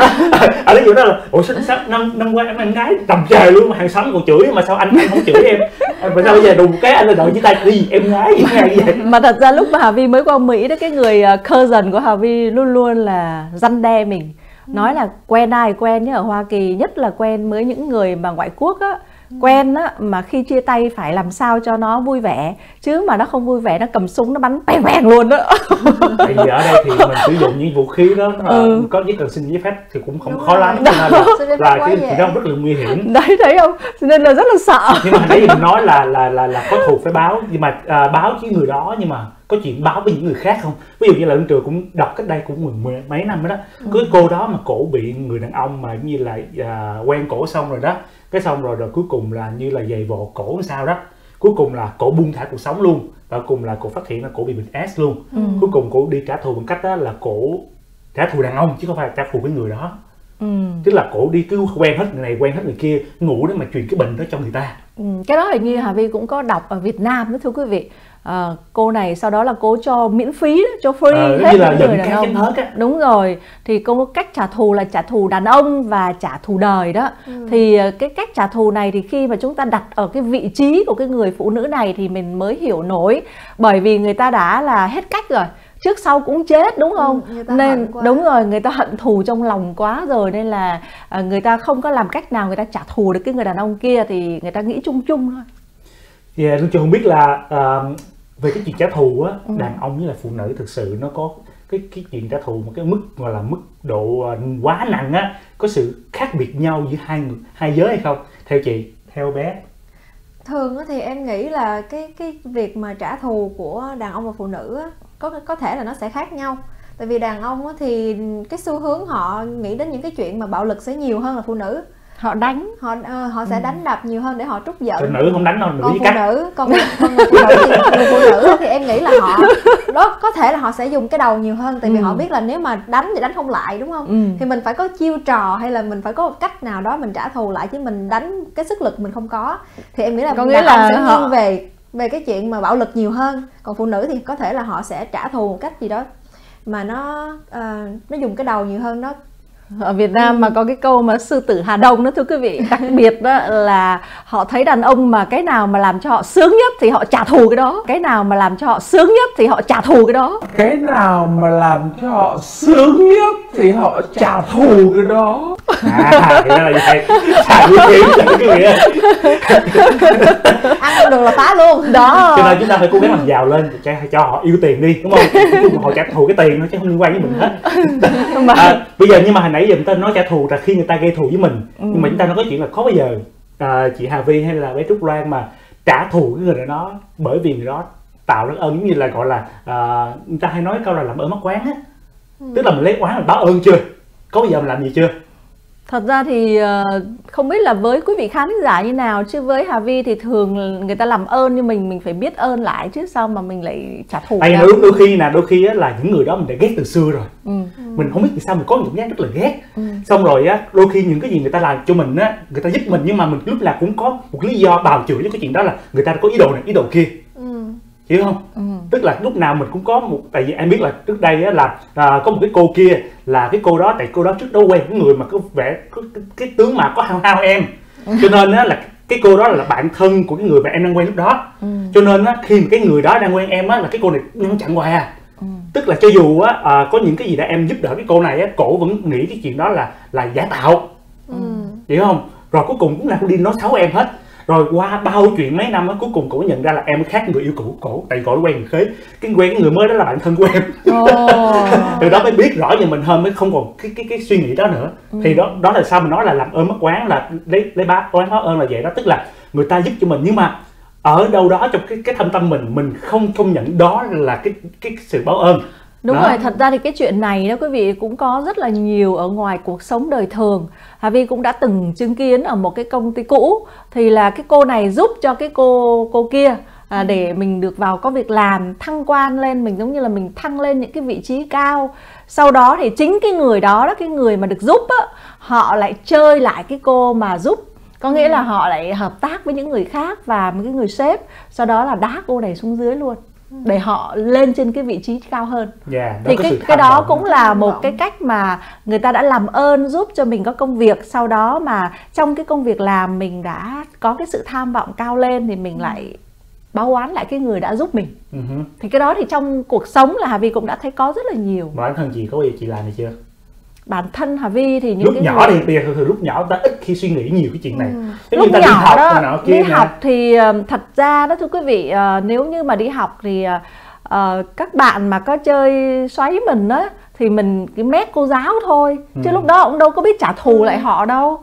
[SPEAKER 3] ví dụ đó là ủa sao năm qua em gái tầm trời luôn mà hàng xóm còn chửi mà sao anh không chửi em, mà sao bây giờ đùng cái anh là đợi với tay đi em gái vậy.
[SPEAKER 2] Mà thật ra lúc mà Hà Vi mới qua Mỹ đó, cái người cousin của Hà Vi luôn luôn là răn đe mình, nói là quen ai quen nhé, ở Hoa Kỳ nhất là quen với những người mà ngoại quốc á, quen á mà khi chia tay phải làm sao cho nó vui vẻ, chứ mà nó không vui vẻ nó cầm súng nó bắn bèn luôn đó.
[SPEAKER 3] Tại vì ở đây thì mình sử dụng những vũ khí đó có giấy cần xin giấy phép thì cũng không khó lắm, cho nên là cái chuyện đó rất là nguy hiểm.
[SPEAKER 2] Đấy thấy không, cho nên là rất là sợ.
[SPEAKER 3] Nhưng mà nãy mình nói là có thù phải báo, nhưng mà báo với người đó, nhưng mà có chuyện báo với những người khác không? Ví dụ như là Lương Trường cũng đọc cách đây cũng mười mấy năm rồi đó, cái cô đó mà cổ bị người đàn ông mà như là quen cổ xong rồi đó, cái xong rồi cuối cùng là như là giày vò cổ làm sao đó, cuối cùng là cổ buông thả cuộc sống luôn, và cùng là cổ phát hiện là cổ bị bệnh S luôn. Cuối cùng cổ đi trả thù bằng cách đó là cổ trả thù đàn ông chứ không phải trả thù với người đó. Tức là cổ đi cứ quen hết người này quen hết người kia, ngủ để mà truyền cái bệnh đó cho người ta.
[SPEAKER 2] Cái đó hình như Hà Vi cũng có đọc ở Việt Nam đó thưa quý vị. Cô này sau đó là cô cho miễn phí đó, cho free hết những người đàn ông. Đúng rồi, thì cô cách trả thù là trả thù đàn ông và trả thù đời đó. Thì cái cách trả thù này thì khi mà chúng ta đặt ở cái vị trí của cái người phụ nữ này thì mình mới hiểu nổi, bởi vì người ta đã là hết cách rồi, trước sau cũng chết đúng không? Nên đúng rồi, người ta hận thù trong lòng quá rồi, nên là người ta không có làm cách nào người ta trả thù được cái người đàn ông kia, thì người ta nghĩ chung chung thôi.
[SPEAKER 3] Tôi chưa không biết là về cái chuyện trả thù á, đàn ông với là phụ nữ thực sự nó có cái chuyện trả thù một cái mức gọi là mức độ quá nặng á, có sự khác biệt nhau giữa hai giới hay không? Theo chị, theo bé?
[SPEAKER 1] Thường thì em nghĩ là cái việc mà trả thù của đàn ông và phụ nữ á, có thể là nó sẽ khác nhau. Tại vì đàn ông á, thì cái xu hướng họ nghĩ đến những cái chuyện mà bạo lực sẽ nhiều hơn là phụ nữ.
[SPEAKER 2] Họ đánh,
[SPEAKER 1] họ sẽ đánh đập nhiều hơn để họ trút giận.
[SPEAKER 3] Phụ nữ không đánh đâu,
[SPEAKER 1] còn phụ nữ còn người phụ nữ thì em nghĩ là họ đó có thể là họ sẽ dùng cái đầu nhiều hơn, tại vì họ biết là nếu mà đánh thì đánh không lại, đúng không? Thì mình phải có chiêu trò hay là mình phải có một cách nào đó mình trả thù lại, chứ mình đánh cái sức lực mình không có. Thì em nghĩ là đàn ông sẽ nghiêng về cái chuyện mà bạo lực nhiều hơn, còn phụ nữ thì có thể là họ sẽ trả thù một cách gì đó mà nó dùng cái đầu nhiều hơn. Nó
[SPEAKER 2] ở Việt Nam mà có cái câu mà sư tử Hà Đông đó thưa quý vị, đặc biệt đó là họ thấy đàn ông mà cái nào mà làm cho họ sướng nhất thì họ trả thù cái đó, cái nào mà làm cho họ sướng nhất thì họ trả thù cái đó,
[SPEAKER 4] cái nào mà làm cho họ sướng nhất thì họ trả thù cái đó.
[SPEAKER 3] Thì ra là vậy. Xài nguy hiểm cho quý vị ơi.
[SPEAKER 1] Ăn không được là phá luôn
[SPEAKER 2] đó.
[SPEAKER 3] Cho nên chúng ta phải cố gắng làm giàu lên cho họ yêu tiền đi, đúng không? Họ trả thù cái tiền thôi chứ không liên quan với mình hết. Bây giờ nhưng mà hồi nãy giờ người ta nói trả thù là khi người ta gây thù với mình, nhưng mà chúng ta nói có chuyện là khó bao giờ chị Hà Vi hay là bé Trúc Loan mà trả thù cái người đó bởi vì người đó tạo rất ơn, giống như là gọi là người ta hay nói câu là làm ơn mắc oán á. Tức là mình lấy oán mình báo ơn chưa? Có bao giờ mình làm gì chưa?
[SPEAKER 2] Thật ra thì không biết là với quý vị khán giả như nào, chứ với Hà Vi thì thường người ta làm ơn như mình phải biết ơn lại chứ sao mà mình lại trả thù.
[SPEAKER 3] Đôi khi á, là những người đó mình đã ghét từ xưa rồi. Mình không biết vì sao mình có một cảm giác rất là ghét. Xong rồi á, đôi khi những cái gì người ta làm cho mình á, người ta giúp mình nhưng mà mình lúc nào cũng có một lý do bào chữa cho cái chuyện đó là người ta có ý đồ này, ý đồ kia. Hiểu không? Tức là lúc nào mình cũng có một, tại vì em biết là trước đây á, là có một cái cô kia, là cái cô đó, tại cô đó trước đó quen cái người mà có vẻ cái tướng mà có hao em, cho nên á, là cái cô đó là bạn thân của cái người mà em đang quen lúc đó. Cho nên á, khi mà cái người đó đang quen em á, là cái cô này ngăn chặn hoài à. Tức là cho dù á, có những cái gì đã em giúp đỡ cái cô này á, cổ vẫn nghĩ cái chuyện đó là giả tạo. Hiểu không? Rồi cuối cùng cũng là đi nói xấu em hết. Rồi qua bao chuyện mấy năm á, cuối cùng cổ nhận ra là em khác người yêu cũ cổ, tại cổ quen người khế, quen cái người mới đó là bạn thân của em. Từ đó mới biết rõ về mình hơn, mới không còn cái suy nghĩ đó nữa. Thì đó là sao mình nói là làm ơn mắc oán, là lấy oán báo ơn là vậy đó. Tức là người ta giúp cho mình nhưng mà ở đâu đó trong cái thâm tâm mình không công nhận đó là cái sự báo ơn.
[SPEAKER 2] Đúng
[SPEAKER 3] đó.
[SPEAKER 2] rồi, thật ra thì cái chuyện này đó quý vị cũng có rất là nhiều ở ngoài cuộc sống đời thường. Hà Vi cũng đã từng chứng kiến ở một cái công ty cũ, thì là cái cô này giúp cho cái cô kia để mình được vào có việc làm, thăng quan lên, mình giống như là mình thăng lên những cái vị trí cao. Sau đó thì chính cái người đó, cái người mà được giúp á, họ lại chơi lại cái cô mà giúp. Có nghĩa là họ lại hợp tác với những người khác và một cái người sếp, sau đó là đá cô này xuống dưới luôn để họ lên trên cái vị trí cao hơn. Thì cái đó cũng là một cái cách mà người ta đã làm ơn giúp cho mình có công việc, sau đó mà trong cái công việc làm mình đã có cái sự tham vọng cao lên thì mình lại báo oán lại cái người đã giúp mình. Thì cái đó thì trong cuộc sống là Hà Vi cũng đã thấy có rất là nhiều.
[SPEAKER 3] Bản thân chị có bao giờ chị làm này chưa?
[SPEAKER 2] Bản thân Hà Vi thì những
[SPEAKER 3] lúc
[SPEAKER 2] cái
[SPEAKER 3] nhỏ thì bây giờ thường lúc nhỏ ta ít khi suy nghĩ nhiều cái chuyện này.
[SPEAKER 2] Lúc nhỏ đi học đó, đi học thì thật ra đó thưa quý vị, nếu như mà đi học thì các bạn mà có chơi xoáy mình á thì mình cái mét cô giáo thôi, chứ lúc đó cũng đâu có biết trả thù lại họ đâu.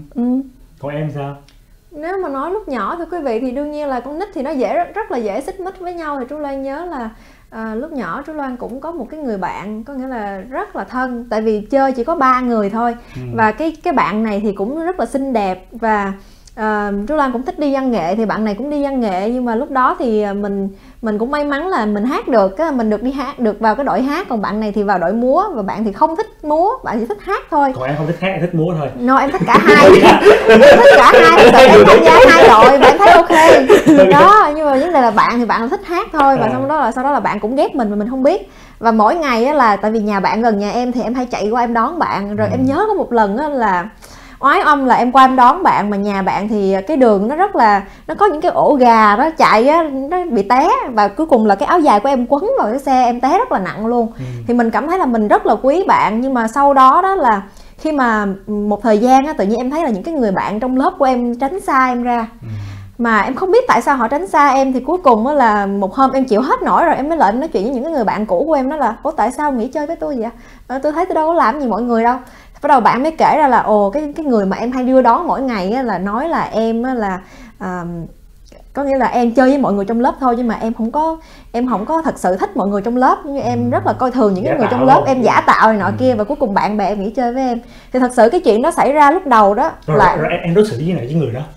[SPEAKER 3] Còn em sao?
[SPEAKER 1] Nếu mà nói lúc nhỏ thưa quý vị thì đương nhiên là con nít thì nó rất là dễ xích mích với nhau. Thì Trúc Loan nhớ là lúc nhỏ Trúc Loan cũng có một cái người bạn, có nghĩa là rất là thân, tại vì chơi chỉ có 3 người thôi. Và cái bạn này thì cũng rất là xinh đẹp, và Trúc Loan cũng thích đi văn nghệ, thì bạn này cũng đi văn nghệ. Nhưng mà lúc đó thì mình cũng may mắn là mình hát được, mình được đi hát, được vào cái đội hát. Còn bạn này thì vào đội múa, và bạn thì không thích múa, bạn chỉ thích hát thôi.
[SPEAKER 3] Còn em không thích hát, em thích múa thôi.
[SPEAKER 1] No, em thích cả hai. Em thích cả hai, tại em tham gia hai đội, bạn thấy ok đó. Nhưng mà vấn đề là bạn thì bạn thích hát thôi. Và sau đó là bạn cũng ghét mình mà mình không biết. Và mỗi ngày á, là tại vì nhà bạn gần nhà em thì em hay chạy qua em đón bạn. Rồi em nhớ có một lần á, là oái âm là em qua em đón bạn, mà nhà bạn thì cái đường nó rất là, nó có những cái ổ gà đó chạy á, nó bị té, và cuối cùng là cái áo dài của em quấn vào cái xe, em té rất là nặng luôn. Thì mình cảm thấy là mình rất là quý bạn. Nhưng mà sau đó đó là khi mà một thời gian á, tự nhiên em thấy là những cái người bạn trong lớp của em tránh xa em ra. Mà em không biết tại sao họ tránh xa em. Thì cuối cùng á, là một hôm em chịu hết nổi rồi, em mới lại nói chuyện với những cái người bạn cũ của em, đó là ủa tại sao nghỉ chơi với tôi vậy? Tôi thấy tôi đâu có làm gì mọi người đâu. Bắt đầu bạn mới kể ra là ồ cái người mà em hay đưa đón mỗi ngày á, là nói là em á, là có nghĩa là em chơi với mọi người trong lớp thôi, nhưng mà em không có thật sự thích mọi người trong lớp, nhưng em rất là coi thường những cái người trong lớp, em giả tạo này nọ kia, và cuối cùng bạn bè em nghỉ chơi với em. Thì thật sự cái chuyện đó xảy ra lúc đầu đó
[SPEAKER 3] rồi em đối xử như này với người đó.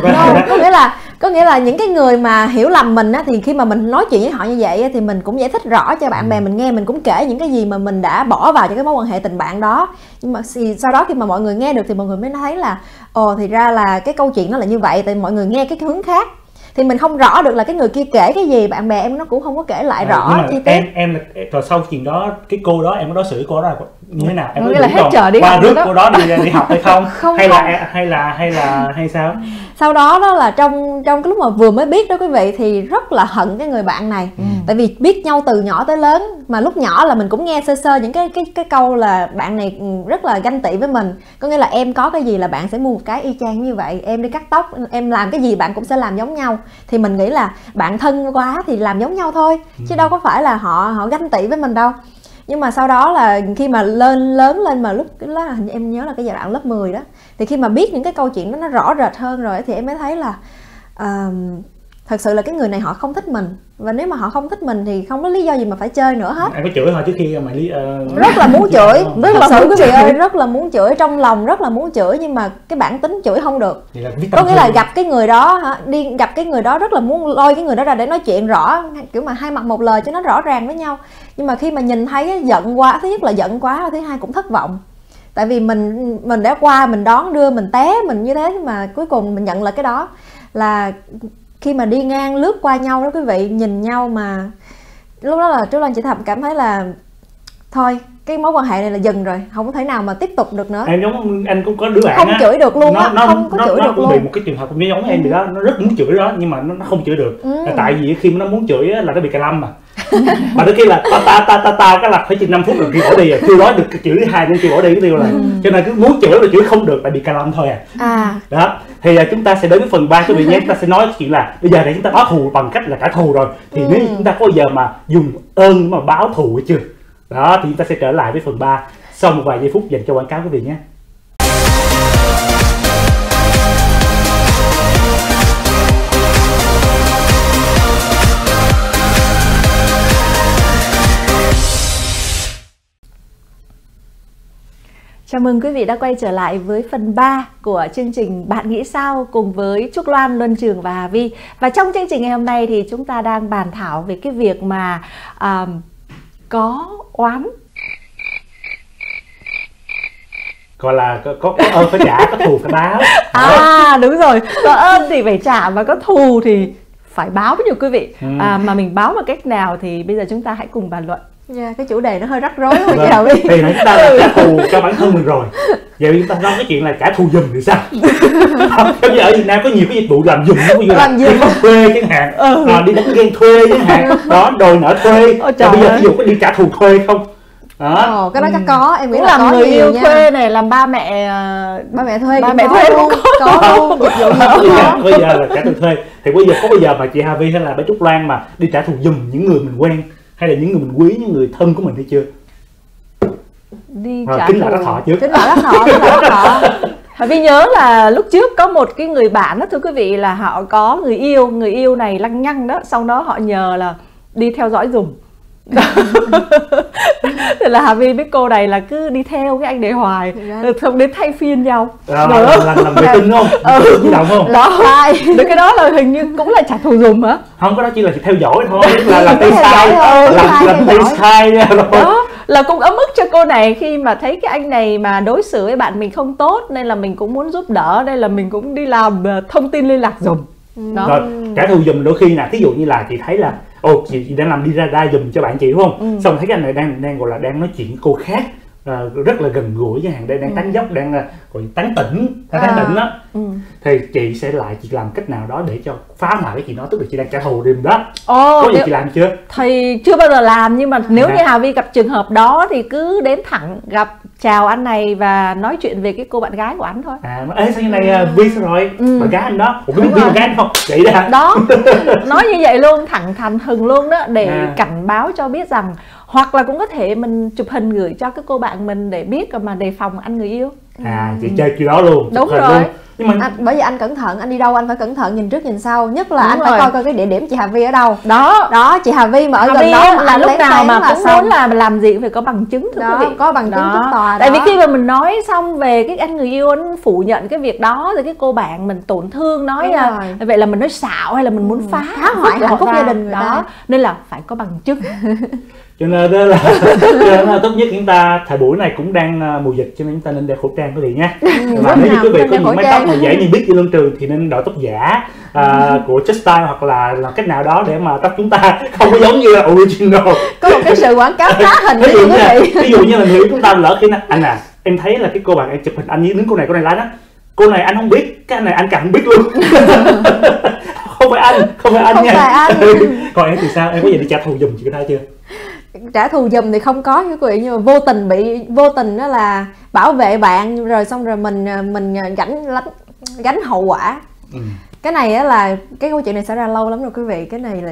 [SPEAKER 1] có nghĩa là những cái người mà hiểu lầm mình á, thì khi mà mình nói chuyện với họ như vậy á, thì mình cũng giải thích rõ cho bạn bè mình nghe, mình cũng kể những cái gì mà mình đã bỏ vào cho cái mối quan hệ tình bạn đó. Nhưng mà sau đó khi mà mọi người nghe được thì mọi người mới thấy là thì ra là cái câu chuyện nó là như vậy, tại mọi người nghe cái hướng khác. Thì mình không rõ được là cái người kia kể cái gì, bạn bè em nó cũng không có kể lại rõ chi tiết.
[SPEAKER 3] Em rồi sau chuyện đó, cái cô đó em có đối xử cô đó như thế nào? Em có
[SPEAKER 2] là hết chở đi
[SPEAKER 3] qua rước cô đó đi học hay không? Hay sao?
[SPEAKER 1] Sau đó đó là trong cái lúc mà vừa mới biết đó quý vị, thì rất là hận cái người bạn này. Tại vì biết nhau từ nhỏ tới lớn, mà lúc nhỏ là mình cũng nghe sơ sơ những cái câu là bạn này rất là ganh tị với mình. Có nghĩa là em có cái gì là bạn sẽ mua một cái y chang như vậy, em đi cắt tóc, em làm cái gì bạn cũng sẽ làm giống nhau. Thì mình nghĩ là bạn thân quá thì làm giống nhau thôi, chứ đâu có phải là họ ganh tị với mình đâu. Nhưng mà sau đó là khi mà lớn lên, mà lúc đó em nhớ là cái giai đoạn lớp 10 đó, thì khi mà biết những cái câu chuyện đó nó rõ rệt hơn rồi thì em mới thấy là thật sự là cái người này họ không thích mình, và nếu mà họ không thích mình thì không có lý do gì mà phải chơi nữa hết.
[SPEAKER 3] Em có chửi họ trước khi mà
[SPEAKER 1] rất là muốn chửi, thật sự quý vị ơi, rất là muốn chửi, trong lòng rất là muốn chửi, nhưng mà cái bản tính chửi không được. Có nghĩa là gặp cái người đó gặp cái người đó rất là muốn lôi cái người đó ra để nói chuyện rõ, kiểu mà hai mặt một lời cho nó rõ ràng với nhau. Nhưng mà khi mà nhìn thấy giận quá, thứ nhất là giận quá, thứ hai cũng thất vọng. Tại vì mình đã qua, mình đón đưa, mình té, mình như thế, mà cuối cùng mình nhận lại cái đó. Là khi mà đi ngang lướt qua nhau đó quý vị, nhìn nhau mà lúc đó là Trúc Loan chỉ thầm cảm thấy là thôi, cái mối quan hệ này là dừng rồi, không có thể nào mà tiếp tục được nữa.
[SPEAKER 3] Em giống anh cũng có đứa bạn
[SPEAKER 1] không chửi được luôn á, không có chửi được
[SPEAKER 3] luôn.
[SPEAKER 1] luôn.
[SPEAKER 3] Bị một cái trường hợp cũng giống em vậy đó, nó rất muốn chửi đó nhưng mà nó không chửi được. Là tại vì khi mà nó muốn chửi là nó bị cà lâm mà đôi khi là ta cái là phải chừng 5 phút rồi kêu bỏ đi, chưa nói được chửi thứ hai nên kêu bỏ đi cái tiêu là cho nên cứ muốn chửi là chửi không được, tại bị cà lâm thôi đó. Thì chúng ta sẽ đến với phần 3 quý vị nhé. Chúng ta sẽ nói cái chuyện là bây giờ này chúng ta báo thù bằng cách là trả thù rồi, thì nếu chúng ta có bao giờ mà dùng ơn mà báo thù hay chưa đó, thì chúng ta sẽ trở lại với phần 3 sau một vài giây phút dành cho quảng cáo quý vị nhé.
[SPEAKER 2] Chào mừng quý vị đã quay trở lại với phần 3 của chương trình Bạn Nghĩ Sao cùng với Trúc Loan, Luân Trường và Hà Vi. Và trong chương trình ngày hôm nay thì chúng ta đang bàn thảo về cái việc mà có oán,
[SPEAKER 3] gọi là có ơn phải trả, có thù phải báo.
[SPEAKER 2] Đúng rồi, có ơn thì phải trả và có thù thì phải báo với nhiều quý vị. Mà mình báo bằng cách nào thì bây giờ chúng ta hãy cùng bàn luận.
[SPEAKER 1] Cái chủ đề nó hơi rắc rối đúng không chị?
[SPEAKER 3] Thì nãy chúng ta đã trả thù cho bản thân mình rồi, giờ chúng ta nói cái chuyện là trả thù giùm thì sao? Bây giờ ở Việt Nam có nhiều cái dịch vụ làm giùm, như là đi bắt thuê chẳng hạn, đi đánh ghen thuê chẳng hạn, đó, đòi nợ thuê. Bây giờ ví dụ có đi trả thù thuê không?
[SPEAKER 1] Đó. Cái đó chắc có, em nghĩ là
[SPEAKER 2] làm
[SPEAKER 1] có
[SPEAKER 2] người yêu
[SPEAKER 1] nha.
[SPEAKER 2] thuê này, làm ba mẹ
[SPEAKER 1] thuê,
[SPEAKER 2] luôn,
[SPEAKER 1] có luôn, dịch vụ
[SPEAKER 3] bây giờ là trả thù thuê. Thì bây giờ mà chị Hà Vi hay là bé Trúc Loan mà đi trả thù giùm những người mình quen hay là những người mình quý, những người thân của mình hay chưa?
[SPEAKER 2] Đi trả
[SPEAKER 3] kính lại Đắc Thọ trước.
[SPEAKER 1] Kính lại Đắc Thọ.
[SPEAKER 2] Hà Vi nhớ là lúc trước có một cái người bạn đó thưa quý vị, là họ có người yêu này lăng nhăng đó, sau đó họ nhờ là đi theo dõi giùm. Thì là Hà Vi biết cô này là cứ đi theo cái anh đấy hoài, xong đến thay phiên nhau.
[SPEAKER 3] Làm vệ tinh không? Di động không?
[SPEAKER 2] Đó, cái đó là hình như cũng là trả thù giùm hả?
[SPEAKER 3] Không, cái đó chỉ là theo dõi thôi, là tay sai, làm tay sai nha.
[SPEAKER 2] Đó, là cũng ấm ức cho cô này khi mà thấy cái anh này mà đối xử với bạn mình không tốt, nên là mình cũng muốn giúp đỡ, đây là mình cũng đi làm thông tin liên lạc giùm. Đó.
[SPEAKER 3] Rồi, trả thù giùm đôi khi nè, thí dụ như là chị thấy là chị đang làm đi ra giùm cho bạn chị đúng không? Xong thấy cái anh này đang gọi là đang nói chuyện cô khác, rất là gần gũi chẳng hạn, đang tán dóc, đang gọi tán tỉnh đó. Thì chị sẽ chị làm cách nào đó để cho phá hoại cái chuyện đó, tức là chị đang trả thù giùm đó. Có gì chị làm chưa?
[SPEAKER 2] Thì chưa bao giờ làm, nhưng mà nếu như Hà Vi gặp trường hợp đó thì cứ đến thẳng gặp, chào anh này và nói chuyện về cái cô bạn gái của anh thôi.
[SPEAKER 3] Sao như này Vi sao rồi? Bạn gái anh đó, biết bạn gái anh không? Vậy đó.
[SPEAKER 2] Đó, nói như vậy luôn, thẳng thắn hừng luôn đó, để cảnh báo cho biết rằng, hoặc là cũng có thể mình chụp hình gửi cho cái cô bạn mình để biết mà đề phòng anh người yêu.
[SPEAKER 3] Chị chơi kiểu đó luôn.
[SPEAKER 2] Đúng rồi.
[SPEAKER 3] Nhưng mà
[SPEAKER 1] bởi vì anh cẩn thận, anh đi đâu anh phải cẩn thận, nhìn trước nhìn sau, nhất là anh
[SPEAKER 2] rồi.
[SPEAKER 1] phải coi cái địa điểm chị Hà Vi ở đâu.
[SPEAKER 2] Đó
[SPEAKER 1] Chị Hà Vi mà ở
[SPEAKER 2] Hà
[SPEAKER 1] gần
[SPEAKER 2] Vi
[SPEAKER 1] đó mà
[SPEAKER 2] là
[SPEAKER 1] anh
[SPEAKER 2] lúc
[SPEAKER 1] lén
[SPEAKER 2] nào
[SPEAKER 1] lén
[SPEAKER 2] mà
[SPEAKER 1] là
[SPEAKER 2] cũng
[SPEAKER 1] xong.
[SPEAKER 2] muốn là làm gì cũng phải có bằng chứng, thưa quý vị.
[SPEAKER 1] Có bằng chứng trước tòa.
[SPEAKER 2] Tại vì khi mà mình nói xong về cái anh người yêu anh phủ nhận cái việc đó, rồi cái cô bạn mình tổn thương nói vậy là mình nói xạo hay là mình muốn phá
[SPEAKER 1] hoại hạnh phúc gia đình người ta.
[SPEAKER 2] Nên là phải có bằng chứng.
[SPEAKER 3] cho nên đó là tốt nhất chúng ta thời buổi này cũng đang mùa dịch, cho nên chúng ta nên đeo khẩu trang quý vị nhé. Và nếu như quý vị có những mái tóc mà dễ nhận biết như Lương Trường thì nên đội tóc giả của Just Style, hoặc là làm cách nào đó để mà tóc chúng ta không có giống như là original.
[SPEAKER 1] Có một cái sự quảng cáo trá hình
[SPEAKER 3] ví
[SPEAKER 1] quý vị.
[SPEAKER 3] Ví dụ như là người chúng ta lỡ khi anh em thấy là cái cô bạn em chụp hình anh với đứng cô này lái đó, cô này anh không biết, cái này anh càng không biết luôn. không phải anh nha.
[SPEAKER 1] Anh.
[SPEAKER 3] Còn em thì sao, em có gì đi trả thù giùm chị ta chưa?
[SPEAKER 1] Trả thù giùm thì không có quý vị, nhưng mà vô tình đó là bảo vệ bạn rồi xong rồi mình gánh hậu quả. Cái này á là cái câu chuyện này xảy ra lâu lắm rồi quý vị. Cái này là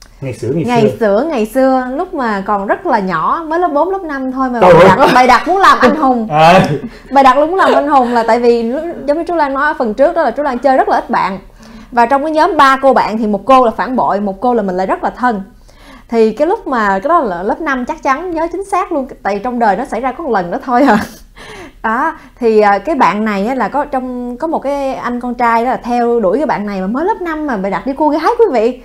[SPEAKER 1] ngày xưa lúc mà còn rất là nhỏ, mới lớp 4, lớp 5 thôi mà bày đặt muốn làm anh hùng. Bày đặt muốn làm anh hùng là tại vì giống như chú Lan nói ở phần trước đó là chú Lan chơi rất là ít bạn. Và trong cái nhóm 3 cô bạn thì một cô là phản bội, một cô là mình lại rất là thân. Thì cái lúc mà cái đó là lớp 5 chắc chắn nhớ chính xác luôn, tại trong đời nó xảy ra có một lần đó thôi à. Đó thì cái bạn này là có một cái anh con trai đó là theo đuổi cái bạn này mà mới lớp 5 mà bày đặt đi cô gái quý vị.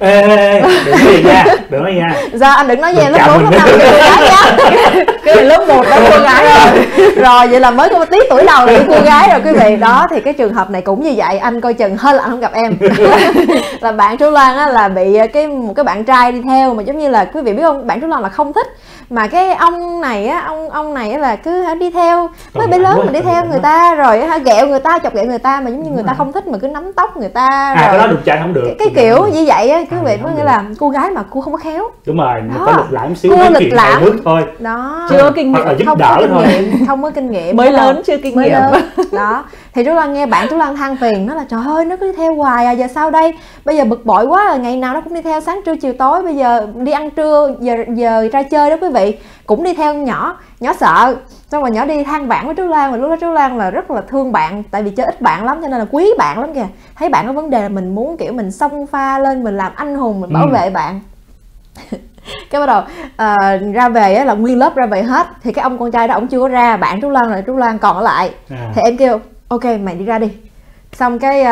[SPEAKER 3] Đừng nói nha.
[SPEAKER 1] Giờ anh đừng nói về lớp 4, lớp 5 đi cô gái nhá.
[SPEAKER 2] Cái này lớp 1 đó cô gái rồi.
[SPEAKER 1] Rồi vậy là mới có một tí tuổi đầu là đi cô gái rồi quý vị. Đó thì cái trường hợp này cũng như vậy, anh coi chừng hơn là anh không gặp em. Là bạn Trú Lan á là bị một cái bạn trai đi theo, mà giống như là quý vị biết không, bạn Trú Lan là không thích, mà cái ông này á là cứ đi theo, mới bé lớn mà đi theo người ta rồi ghẹo người ta, chọc ghẹo người ta, mà giống như người ta không thích mà cứ nắm tóc người ta.
[SPEAKER 3] Rồi cái đó được trai không được.
[SPEAKER 1] Cái kiểu như vậy á quý vị, có nghĩa là cô gái mà cô không có khéo.
[SPEAKER 3] Đúng rồi, nó có lịch lãm xíu,
[SPEAKER 1] nói chuyện hài hước
[SPEAKER 3] thôi.
[SPEAKER 1] Đó.
[SPEAKER 2] Chưa kinh nghiệm,
[SPEAKER 1] không có kinh nghiệm.
[SPEAKER 2] Mới lớn chưa kinh nghiệm.
[SPEAKER 1] Đó. Thì Trú Lan nghe bạn Trú Lan than phiền, nó là trời ơi nó cứ đi theo hoài à, giờ sao đây? Bây giờ bực bội quá, ngày nào nó cũng đi theo, sáng trưa chiều tối, bây giờ đi ăn trưa, giờ ra chơi đó quý vị, cũng đi theo nhỏ sợ. Xong rồi nhỏ đi than vãn với Trú Lan, mà lúc đó Trú Lan là rất là thương bạn, tại vì chơi ít bạn lắm cho nên là quý bạn lắm kìa. Thấy bạn có vấn đề là mình muốn kiểu mình xông pha lên, mình làm anh hùng, mình bảo vệ bạn. Cái bắt đầu ra về á, là nguyên lớp ra về hết, thì cái ông con trai đó ổng chưa có ra, bạn Trú Lan là Trú Lan còn ở lại. Thì em kêu ok mày đi ra đi. Xong cái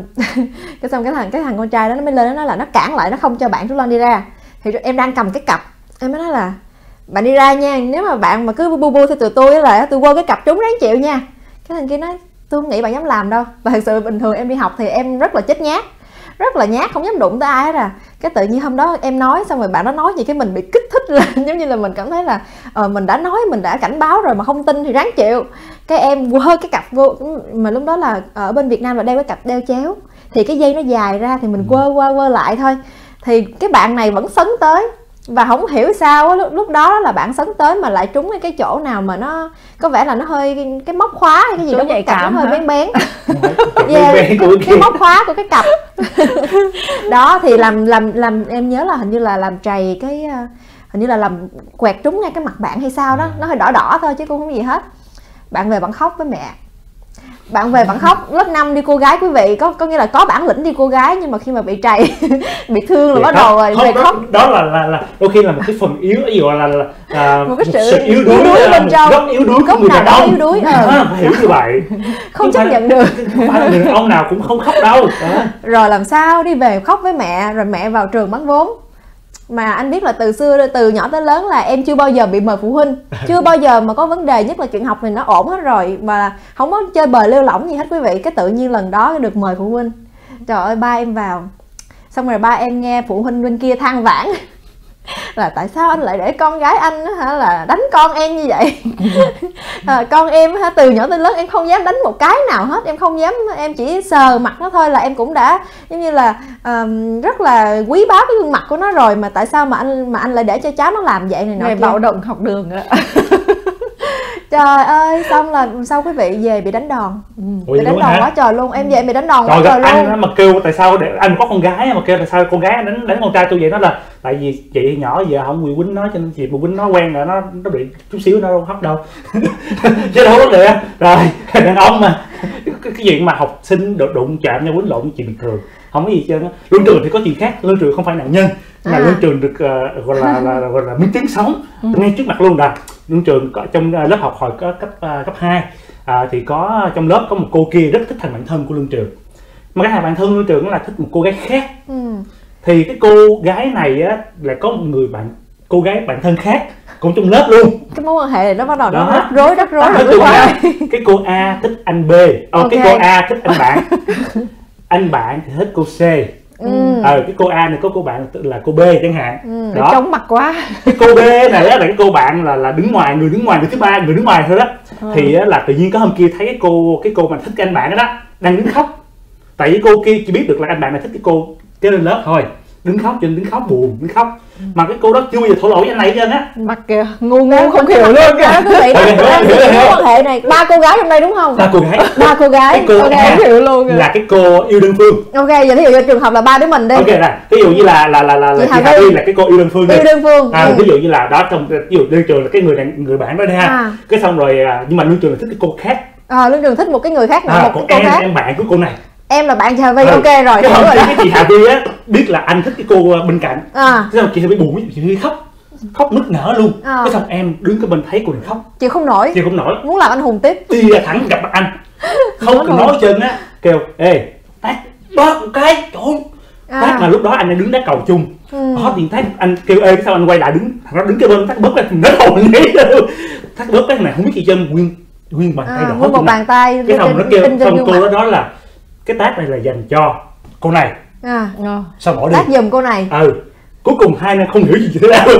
[SPEAKER 1] thằng con trai đó nó mới lên, nó nói là nó cản lại, nó không cho bạn Trú Lan đi ra. Thì em đang cầm cái cặp, em mới nói là bạn đi ra nha, nếu mà bạn mà cứ bu theo tụi tôi là tôi quơ cái cặp trúng ráng chịu nha. Cái thằng kia nói tôi không nghĩ bạn dám làm đâu. Và thật sự bình thường em đi học thì em rất là chết nhát, rất là nhát, không dám đụng tới ai hết à. Cái tự nhiên hôm đó em nói xong rồi bạn đó nói gì cái mình bị kích thích lên, giống như là mình cảm thấy là mình đã nói, mình đã cảnh báo rồi mà không tin thì ráng chịu. Cái em quơ cái cặp vô, mà lúc đó là ở bên Việt Nam là đeo cái cặp đeo chéo, thì cái dây nó dài ra thì mình quơ qua quơ lại thôi. Thì cái bạn này vẫn sấn tới, và không hiểu sao á, lúc đó là bạn sấn tới mà lại trúng cái chỗ nào mà nó có vẻ là nó hơi cái móc khóa hay cái gì đó, cái cặp nó hơi bén bén. Cái móc khóa của cái cặp. Đó thì làm em nhớ là hình như là làm trầy cái, hình như là làm quẹt trúng ngay cái mặt bạn hay sao đó, nó hơi đỏ đỏ thôi chứ cũng không gì hết. Bạn về bạn khóc với mẹ. Bạn về bạn khóc, lớp 5 đi cô gái quý vị, có nghĩa là có bản lĩnh đi cô gái, nhưng mà khi mà bị trầy bị thương là bắt đầu rồi về khóc.
[SPEAKER 3] Đó là đôi khi là một cái phần yếu, gọi là
[SPEAKER 1] một cái sự
[SPEAKER 3] yếu đuối
[SPEAKER 1] bên trong,
[SPEAKER 3] rất yếu đuối của người đàn ông.
[SPEAKER 1] Yếu đuối
[SPEAKER 3] phải hiểu như vậy,
[SPEAKER 1] không chấp nhận được.
[SPEAKER 3] Không phải là người đàn ông nào cũng không khóc đâu.
[SPEAKER 1] Rồi làm sao đi về khóc với mẹ, rồi mẹ vào trường bán vốn. Mà anh biết là từ nhỏ tới lớn là em chưa bao giờ bị mời phụ huynh, chưa bao giờ mà có vấn đề, nhất là chuyện học thì nó ổn hết rồi, mà không có chơi bời lêu lỏng gì hết quý vị. Cái tự nhiên lần đó được mời phụ huynh, trời ơi ba em vào, xong rồi ba em nghe phụ huynh bên kia than vãn là tại sao anh lại để con gái anh là đánh con em như vậy. Con em từ nhỏ tới lớn em không dám đánh một cái nào hết, em không dám, em chỉ sờ mặt nó thôi là em cũng đã giống như là rất là quý báu cái gương mặt của nó rồi, mà tại sao mà anh lại để cho cháu nó làm vậy này nọ.
[SPEAKER 2] Ngày bạo động học đường ạ.
[SPEAKER 1] Trời ơi, xong là sau quý vị về bị đánh đòn. Bị đánh đòn quá trời luôn, em về em bị đánh đòn quá trời luôn.
[SPEAKER 3] Anh mà kêu tại sao để anh có con gái mà kêu tại sao con gái đánh con trai tôi vậy, nó là tại vì chị nhỏ giờ không bị quýnh nó, cho nên chị mà quýnh nó quen là nó bị chút xíu nó đâu hấp đâu chứ đâu có được. Rồi đàn ông mà cái chuyện mà học sinh đụng chạm nhau quýnh lộn chuyện bình thường, không có gì chứ. Luân Trường thì có chuyện khác, Luân Trường không phải nạn nhân mà Luân Trường được gọi là minh chứng sống ngay trước mặt luôn. Rồi Luân Trường có trong lớp học hồi có cấp 2 thì có trong lớp có một cô kia rất thích thằng bạn thân của Luân Trường, mà cái thằng bạn thân Luân Trường là thích một cô gái khác. Thì cái cô gái này á lại có một người bạn, cô gái bạn thân khác cũng trong lớp luôn.
[SPEAKER 1] Cái mối quan hệ này nó bắt đầu
[SPEAKER 3] đó.
[SPEAKER 1] nó rắc rối
[SPEAKER 3] cái cô A thích anh B, cái cô A thích anh bạn anh bạn thì thích cô C. Cái cô A này có cô bạn là cô B chẳng hạn.
[SPEAKER 2] Đó. Trong mặt quá.
[SPEAKER 3] Cái cô B này là cái cô bạn là đứng ngoài, người thứ ba, người đứng ngoài thôi đó. Thì là tự nhiên có hôm kia thấy cái cô mà thích cái anh bạn đó đang đứng khóc. Tại vì cô kia chỉ biết được là anh bạn này thích cái cô kế lên lớp thôi, đứng khóc, cho nên đứng khóc buồn, đứng khóc. Mà cái cô đó chưa bao giờ thổ lộ với anh này hết trơn á.
[SPEAKER 2] Mặt kìa, ngu không hiểu luôn kìa.
[SPEAKER 1] Quý vị mối quan hệ này 3 cô gái trong đây đúng không?
[SPEAKER 3] 3 cô gái.
[SPEAKER 1] 3 cô gái.
[SPEAKER 3] Ok,
[SPEAKER 2] không hiểu luôn kìa.
[SPEAKER 3] Là cái cô yêu đơn phương.
[SPEAKER 1] Ok, giờ thí dụ trường hợp là 3 đứa mình đi.
[SPEAKER 3] Ok này, ví dụ như là chị Hà Vi là cái cô yêu đơn phương đi.
[SPEAKER 1] Yêu đơn phương.
[SPEAKER 3] Ví dụ như là đó trong ví dụ Luân Trường là cái người bạn đó đi ha. Cái xong rồi nhưng mà Luân Trường là thích cái cô khác.
[SPEAKER 1] Luân Trường thích một cái người khác nữa, một
[SPEAKER 3] cái
[SPEAKER 1] cô khác.
[SPEAKER 3] Em bạn của cô này.
[SPEAKER 1] Em là bạn chị Hà Vi, ok rồi.
[SPEAKER 3] Cái chị Hà Vi á biết là anh thích cái cô bên cạnh. Cái xong chị Hà Vi buồn, chị Hà Vi khóc nức nở luôn. Cái xong em đứng cái bên thấy cô này khóc,
[SPEAKER 1] chị không nổi, muốn làm anh hùng tiếp,
[SPEAKER 3] đi ra thẳng gặp mặt anh, không cần nói chân á, kêu ê tát bóp một cái, trời ơi tát. Mà lúc đó anh đang đứng đá cầu chung, có tiền tát anh kêu ê, cái sao anh quay lại đứng, thằng nó đứng cái bên tát bóp cái nó hồn nhảy luôn, tát bóp cái này không biết gì chân, nguyên bàn tay đỏ,
[SPEAKER 1] nguyên một bàn tay.
[SPEAKER 3] Cái xong nó kêu xong cô đó là cái tát này là dành cho cô này. Sao bỏ đi
[SPEAKER 1] tát giùm cô này.
[SPEAKER 3] Cuối cùng hai anh không hiểu gì thế nào.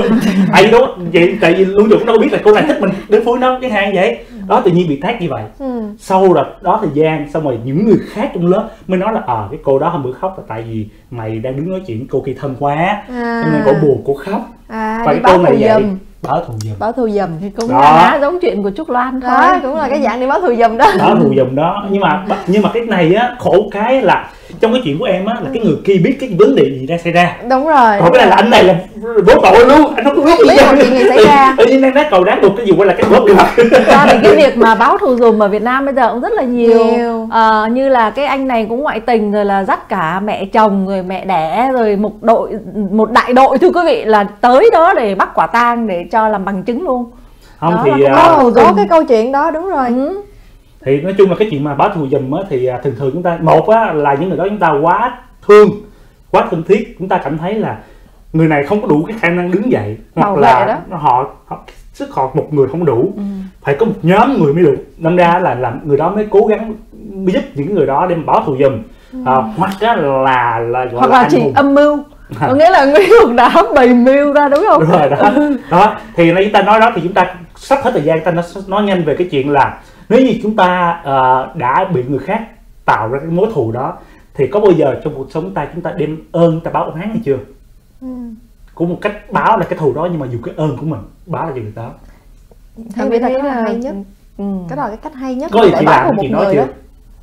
[SPEAKER 3] Tại vì Luân Trường cũng đâu biết là cô này thích mình đến phối nó cái hai vậy đó, tự nhiên bị tát như vậy. Sau đó thời gian xong rồi những người khác trong lớp mới nói là cái cô đó hôm bữa khóc là tại vì mày đang đứng nói chuyện cô kia thân quá cho nên cô buồn cô khóc.
[SPEAKER 1] Và cái cô này vậy báo thù giùm
[SPEAKER 2] thì cũng là giống chuyện của Trúc Loan thôi.
[SPEAKER 1] Cũng là cái dạng đi báo thù giùm đó.
[SPEAKER 3] Báo thù giùm đó. Nhưng mà cái này á khổ cái là trong cái chuyện của em á là cái người kia biết cái vấn đề gì đang xảy ra.
[SPEAKER 1] Đúng rồi.
[SPEAKER 3] Còn cái này là anh này là bố tội luôn, anh không biết
[SPEAKER 1] gì xảy ra.
[SPEAKER 3] Tự nhiên đang đá cầu đá đục cái gì quay là cái bóp đi mặt.
[SPEAKER 2] Ra thì cái việc mà báo thù giùm ở Việt Nam bây giờ cũng rất là nhiều. Như là cái anh này cũng ngoại tình rồi là dắt cả mẹ chồng rồi mẹ đẻ rồi một đại đội thưa quý vị là tới đó để bắt quả tang để cho làm bằng chứng luôn.
[SPEAKER 3] Không
[SPEAKER 2] đó
[SPEAKER 3] thì
[SPEAKER 1] có cái câu chuyện đó, đúng rồi.
[SPEAKER 3] Thì nói chung là cái chuyện mà báo thù giùm á thì thường chúng ta một á là những người đó chúng ta quá thương, quá thân thiết, chúng ta cảm thấy là người này không có đủ cái khả năng đứng dậy, hoặc là sức họ một người không đủ, phải có một nhóm người mới đủ. Đâm ra là làm người đó mới cố gắng giúp những người đó để mà báo thù giùm. Hoặc là
[SPEAKER 2] chỉ âm mưu. Có nghĩa là Nguyễn Ngọc đã bày mưu ra, đúng không?
[SPEAKER 3] Đúng rồi đó. Đó thì chúng ta nói đó thì chúng ta sắp hết thời gian, ta nói nhanh về cái chuyện là nếu như chúng ta đã bị người khác tạo ra cái mối thù đó thì có bao giờ trong cuộc sống chúng ta đem ơn ta báo oán hay chưa? Cũng một cách báo là cái thù đó, nhưng mà dùng cái ơn của mình báo là gì đó.
[SPEAKER 1] Em nghĩ là hay nhất. Cái đó là cái cách hay nhất.
[SPEAKER 3] Có gì chị làm chị nói chưa?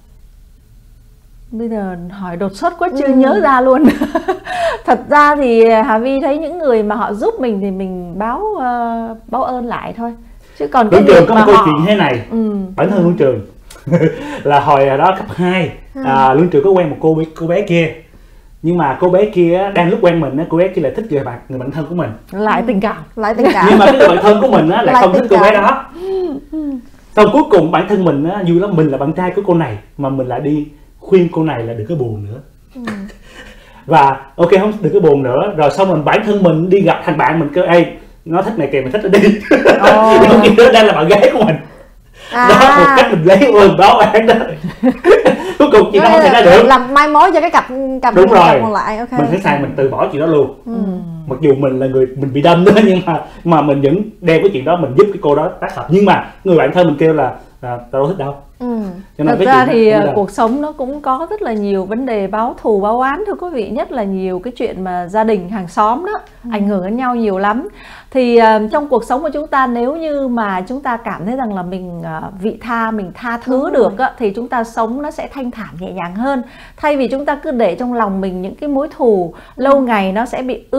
[SPEAKER 2] Bây giờ hỏi đột xuất quá chưa nhớ ra luôn. Thật ra thì Hà Vi thấy những người mà họ giúp mình thì mình báo ơn lại thôi. Chứ còn
[SPEAKER 3] Luân Trường có một câu chuyện thế này. Bản thân Luân Trường là hồi đó cấp 2 Luân Trường có quen một cô bé kia. Nhưng mà cô bé kia đang lúc quen mình, cô bé kia lại thích người bạn thân của mình.
[SPEAKER 2] Lại tình cảm.
[SPEAKER 3] Nhưng mà cái người bạn thân của mình lại không thích cô bé đó. Xong cuối cùng bản thân mình vui lắm, mình là bạn trai của cô này mà mình lại đi khuyên cô này là đừng có buồn nữa. Và ok không đừng có buồn nữa. Rồi xong rồi bản thân mình đi gặp thằng bạn mình kêu ê nó thích mày kìa, mày thích nó đi. Nhưng mà đang là bạn gái của mình. Đó một cách mình lấy ơn báo án đó. Cuối cùng chị nó không thể ra được,
[SPEAKER 1] làm mai mối cho cái cặp
[SPEAKER 3] đúng rồi
[SPEAKER 1] còn lại. Okay.
[SPEAKER 3] Mình sẵn sàng mình từ bỏ chuyện đó luôn. Mặc dù mình là người mình bị đâm đó, nhưng mà mình vẫn đem cái chuyện đó mình giúp cái cô đó tác hợp. Nhưng mà người bạn thân mình kêu là tao đâu thích đâu.
[SPEAKER 2] Thật ra thì cuộc sống nó cũng có rất là nhiều vấn đề báo thù báo oán thưa quý vị, nhất là nhiều cái chuyện mà gia đình hàng xóm đó ảnh hưởng đến nhau nhiều lắm. Thì trong cuộc sống của chúng ta nếu như mà chúng ta cảm thấy rằng là mình vị tha, mình tha thứ được á, thì chúng ta sống nó sẽ thanh thản nhẹ nhàng hơn. Thay vì chúng ta cứ để trong lòng mình những cái mối thù lâu ngày nó sẽ bị ứ tắc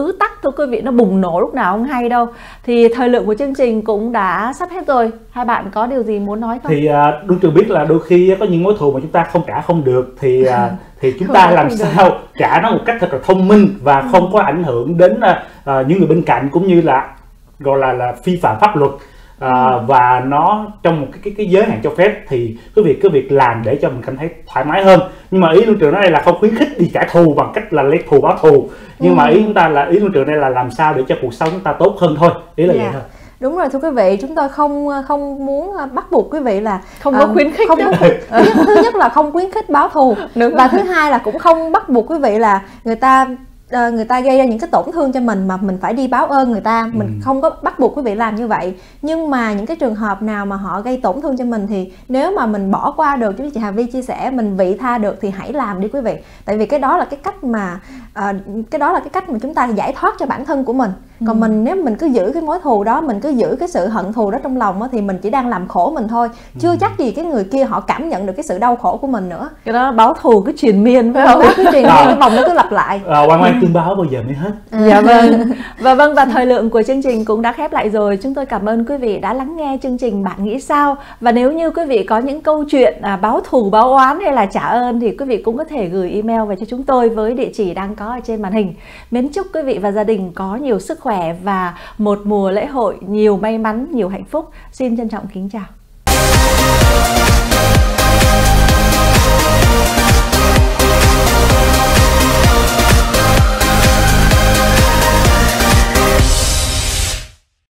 [SPEAKER 2] thưa quý vị, nó bùng nổ lúc nào không hay đâu. Thì thời lượng của chương trình cũng đã sắp hết rồi. Hai bạn có điều gì muốn nói không?
[SPEAKER 3] Thì Đương Trường biết là đôi khi có những mối thù mà chúng ta không trả không được, thì chúng ta làm sao trả nó một cách thật là thông minh và không có ảnh hưởng đến những người bên cạnh, cũng như là gọi là vi phạm pháp luật. Và nó trong một cái giới hạn cho phép, thì cái việc làm để cho mình cảm thấy thoải mái hơn. Nhưng mà ý Luân Trường nói đây là không khuyến khích đi trả thù bằng cách là lấy thù báo thù, nhưng mà ý Luân Trường đây là làm sao để cho cuộc sống chúng ta tốt hơn thôi, ý là vậy thôi.
[SPEAKER 1] Đúng rồi thưa quý vị, chúng tôi không muốn bắt buộc quý vị là
[SPEAKER 2] không có khuyến khích.
[SPEAKER 1] Thứ nhất là không khuyến khích báo thù, và thứ hai là cũng không bắt buộc quý vị là người ta gây ra những cái tổn thương cho mình mà mình phải đi báo ơn người ta. Mình không có bắt buộc quý vị làm như vậy. Nhưng mà những cái trường hợp nào mà họ gây tổn thương cho mình thì nếu mà mình bỏ qua được, như chị Hà Vi chia sẻ, mình vị tha được thì hãy làm đi quý vị. Tại vì cái đó là cái cách mà chúng ta giải thoát cho bản thân của mình. Còn nếu mình cứ giữ cái mối thù đó, mình cứ giữ cái sự hận thù đó trong lòng đó, thì mình chỉ đang làm khổ mình thôi. Chưa chắc gì cái người kia họ cảm nhận được cái sự đau khổ của mình nữa.
[SPEAKER 2] Cái đó báo thù cứ triền miên phải không?
[SPEAKER 1] Cứ triền miên, cái vòng nó cứ lặp lại.
[SPEAKER 3] Quan tương báo bao giờ mới hết.
[SPEAKER 2] Dạ vâng. Và thời lượng của chương trình cũng đã khép lại rồi. Chúng tôi cảm ơn quý vị đã lắng nghe chương trình Bạn Nghĩ Sao. Và nếu như quý vị có những câu chuyện báo thù, báo oán hay là trả ơn thì quý vị cũng có thể gửi email về cho chúng tôi với địa chỉ đang có ở trên màn hình. Mến chúc quý vị và gia đình có nhiều sức khỏe và một mùa lễ hội nhiều may mắn, nhiều hạnh phúc. Xin trân trọng kính chào.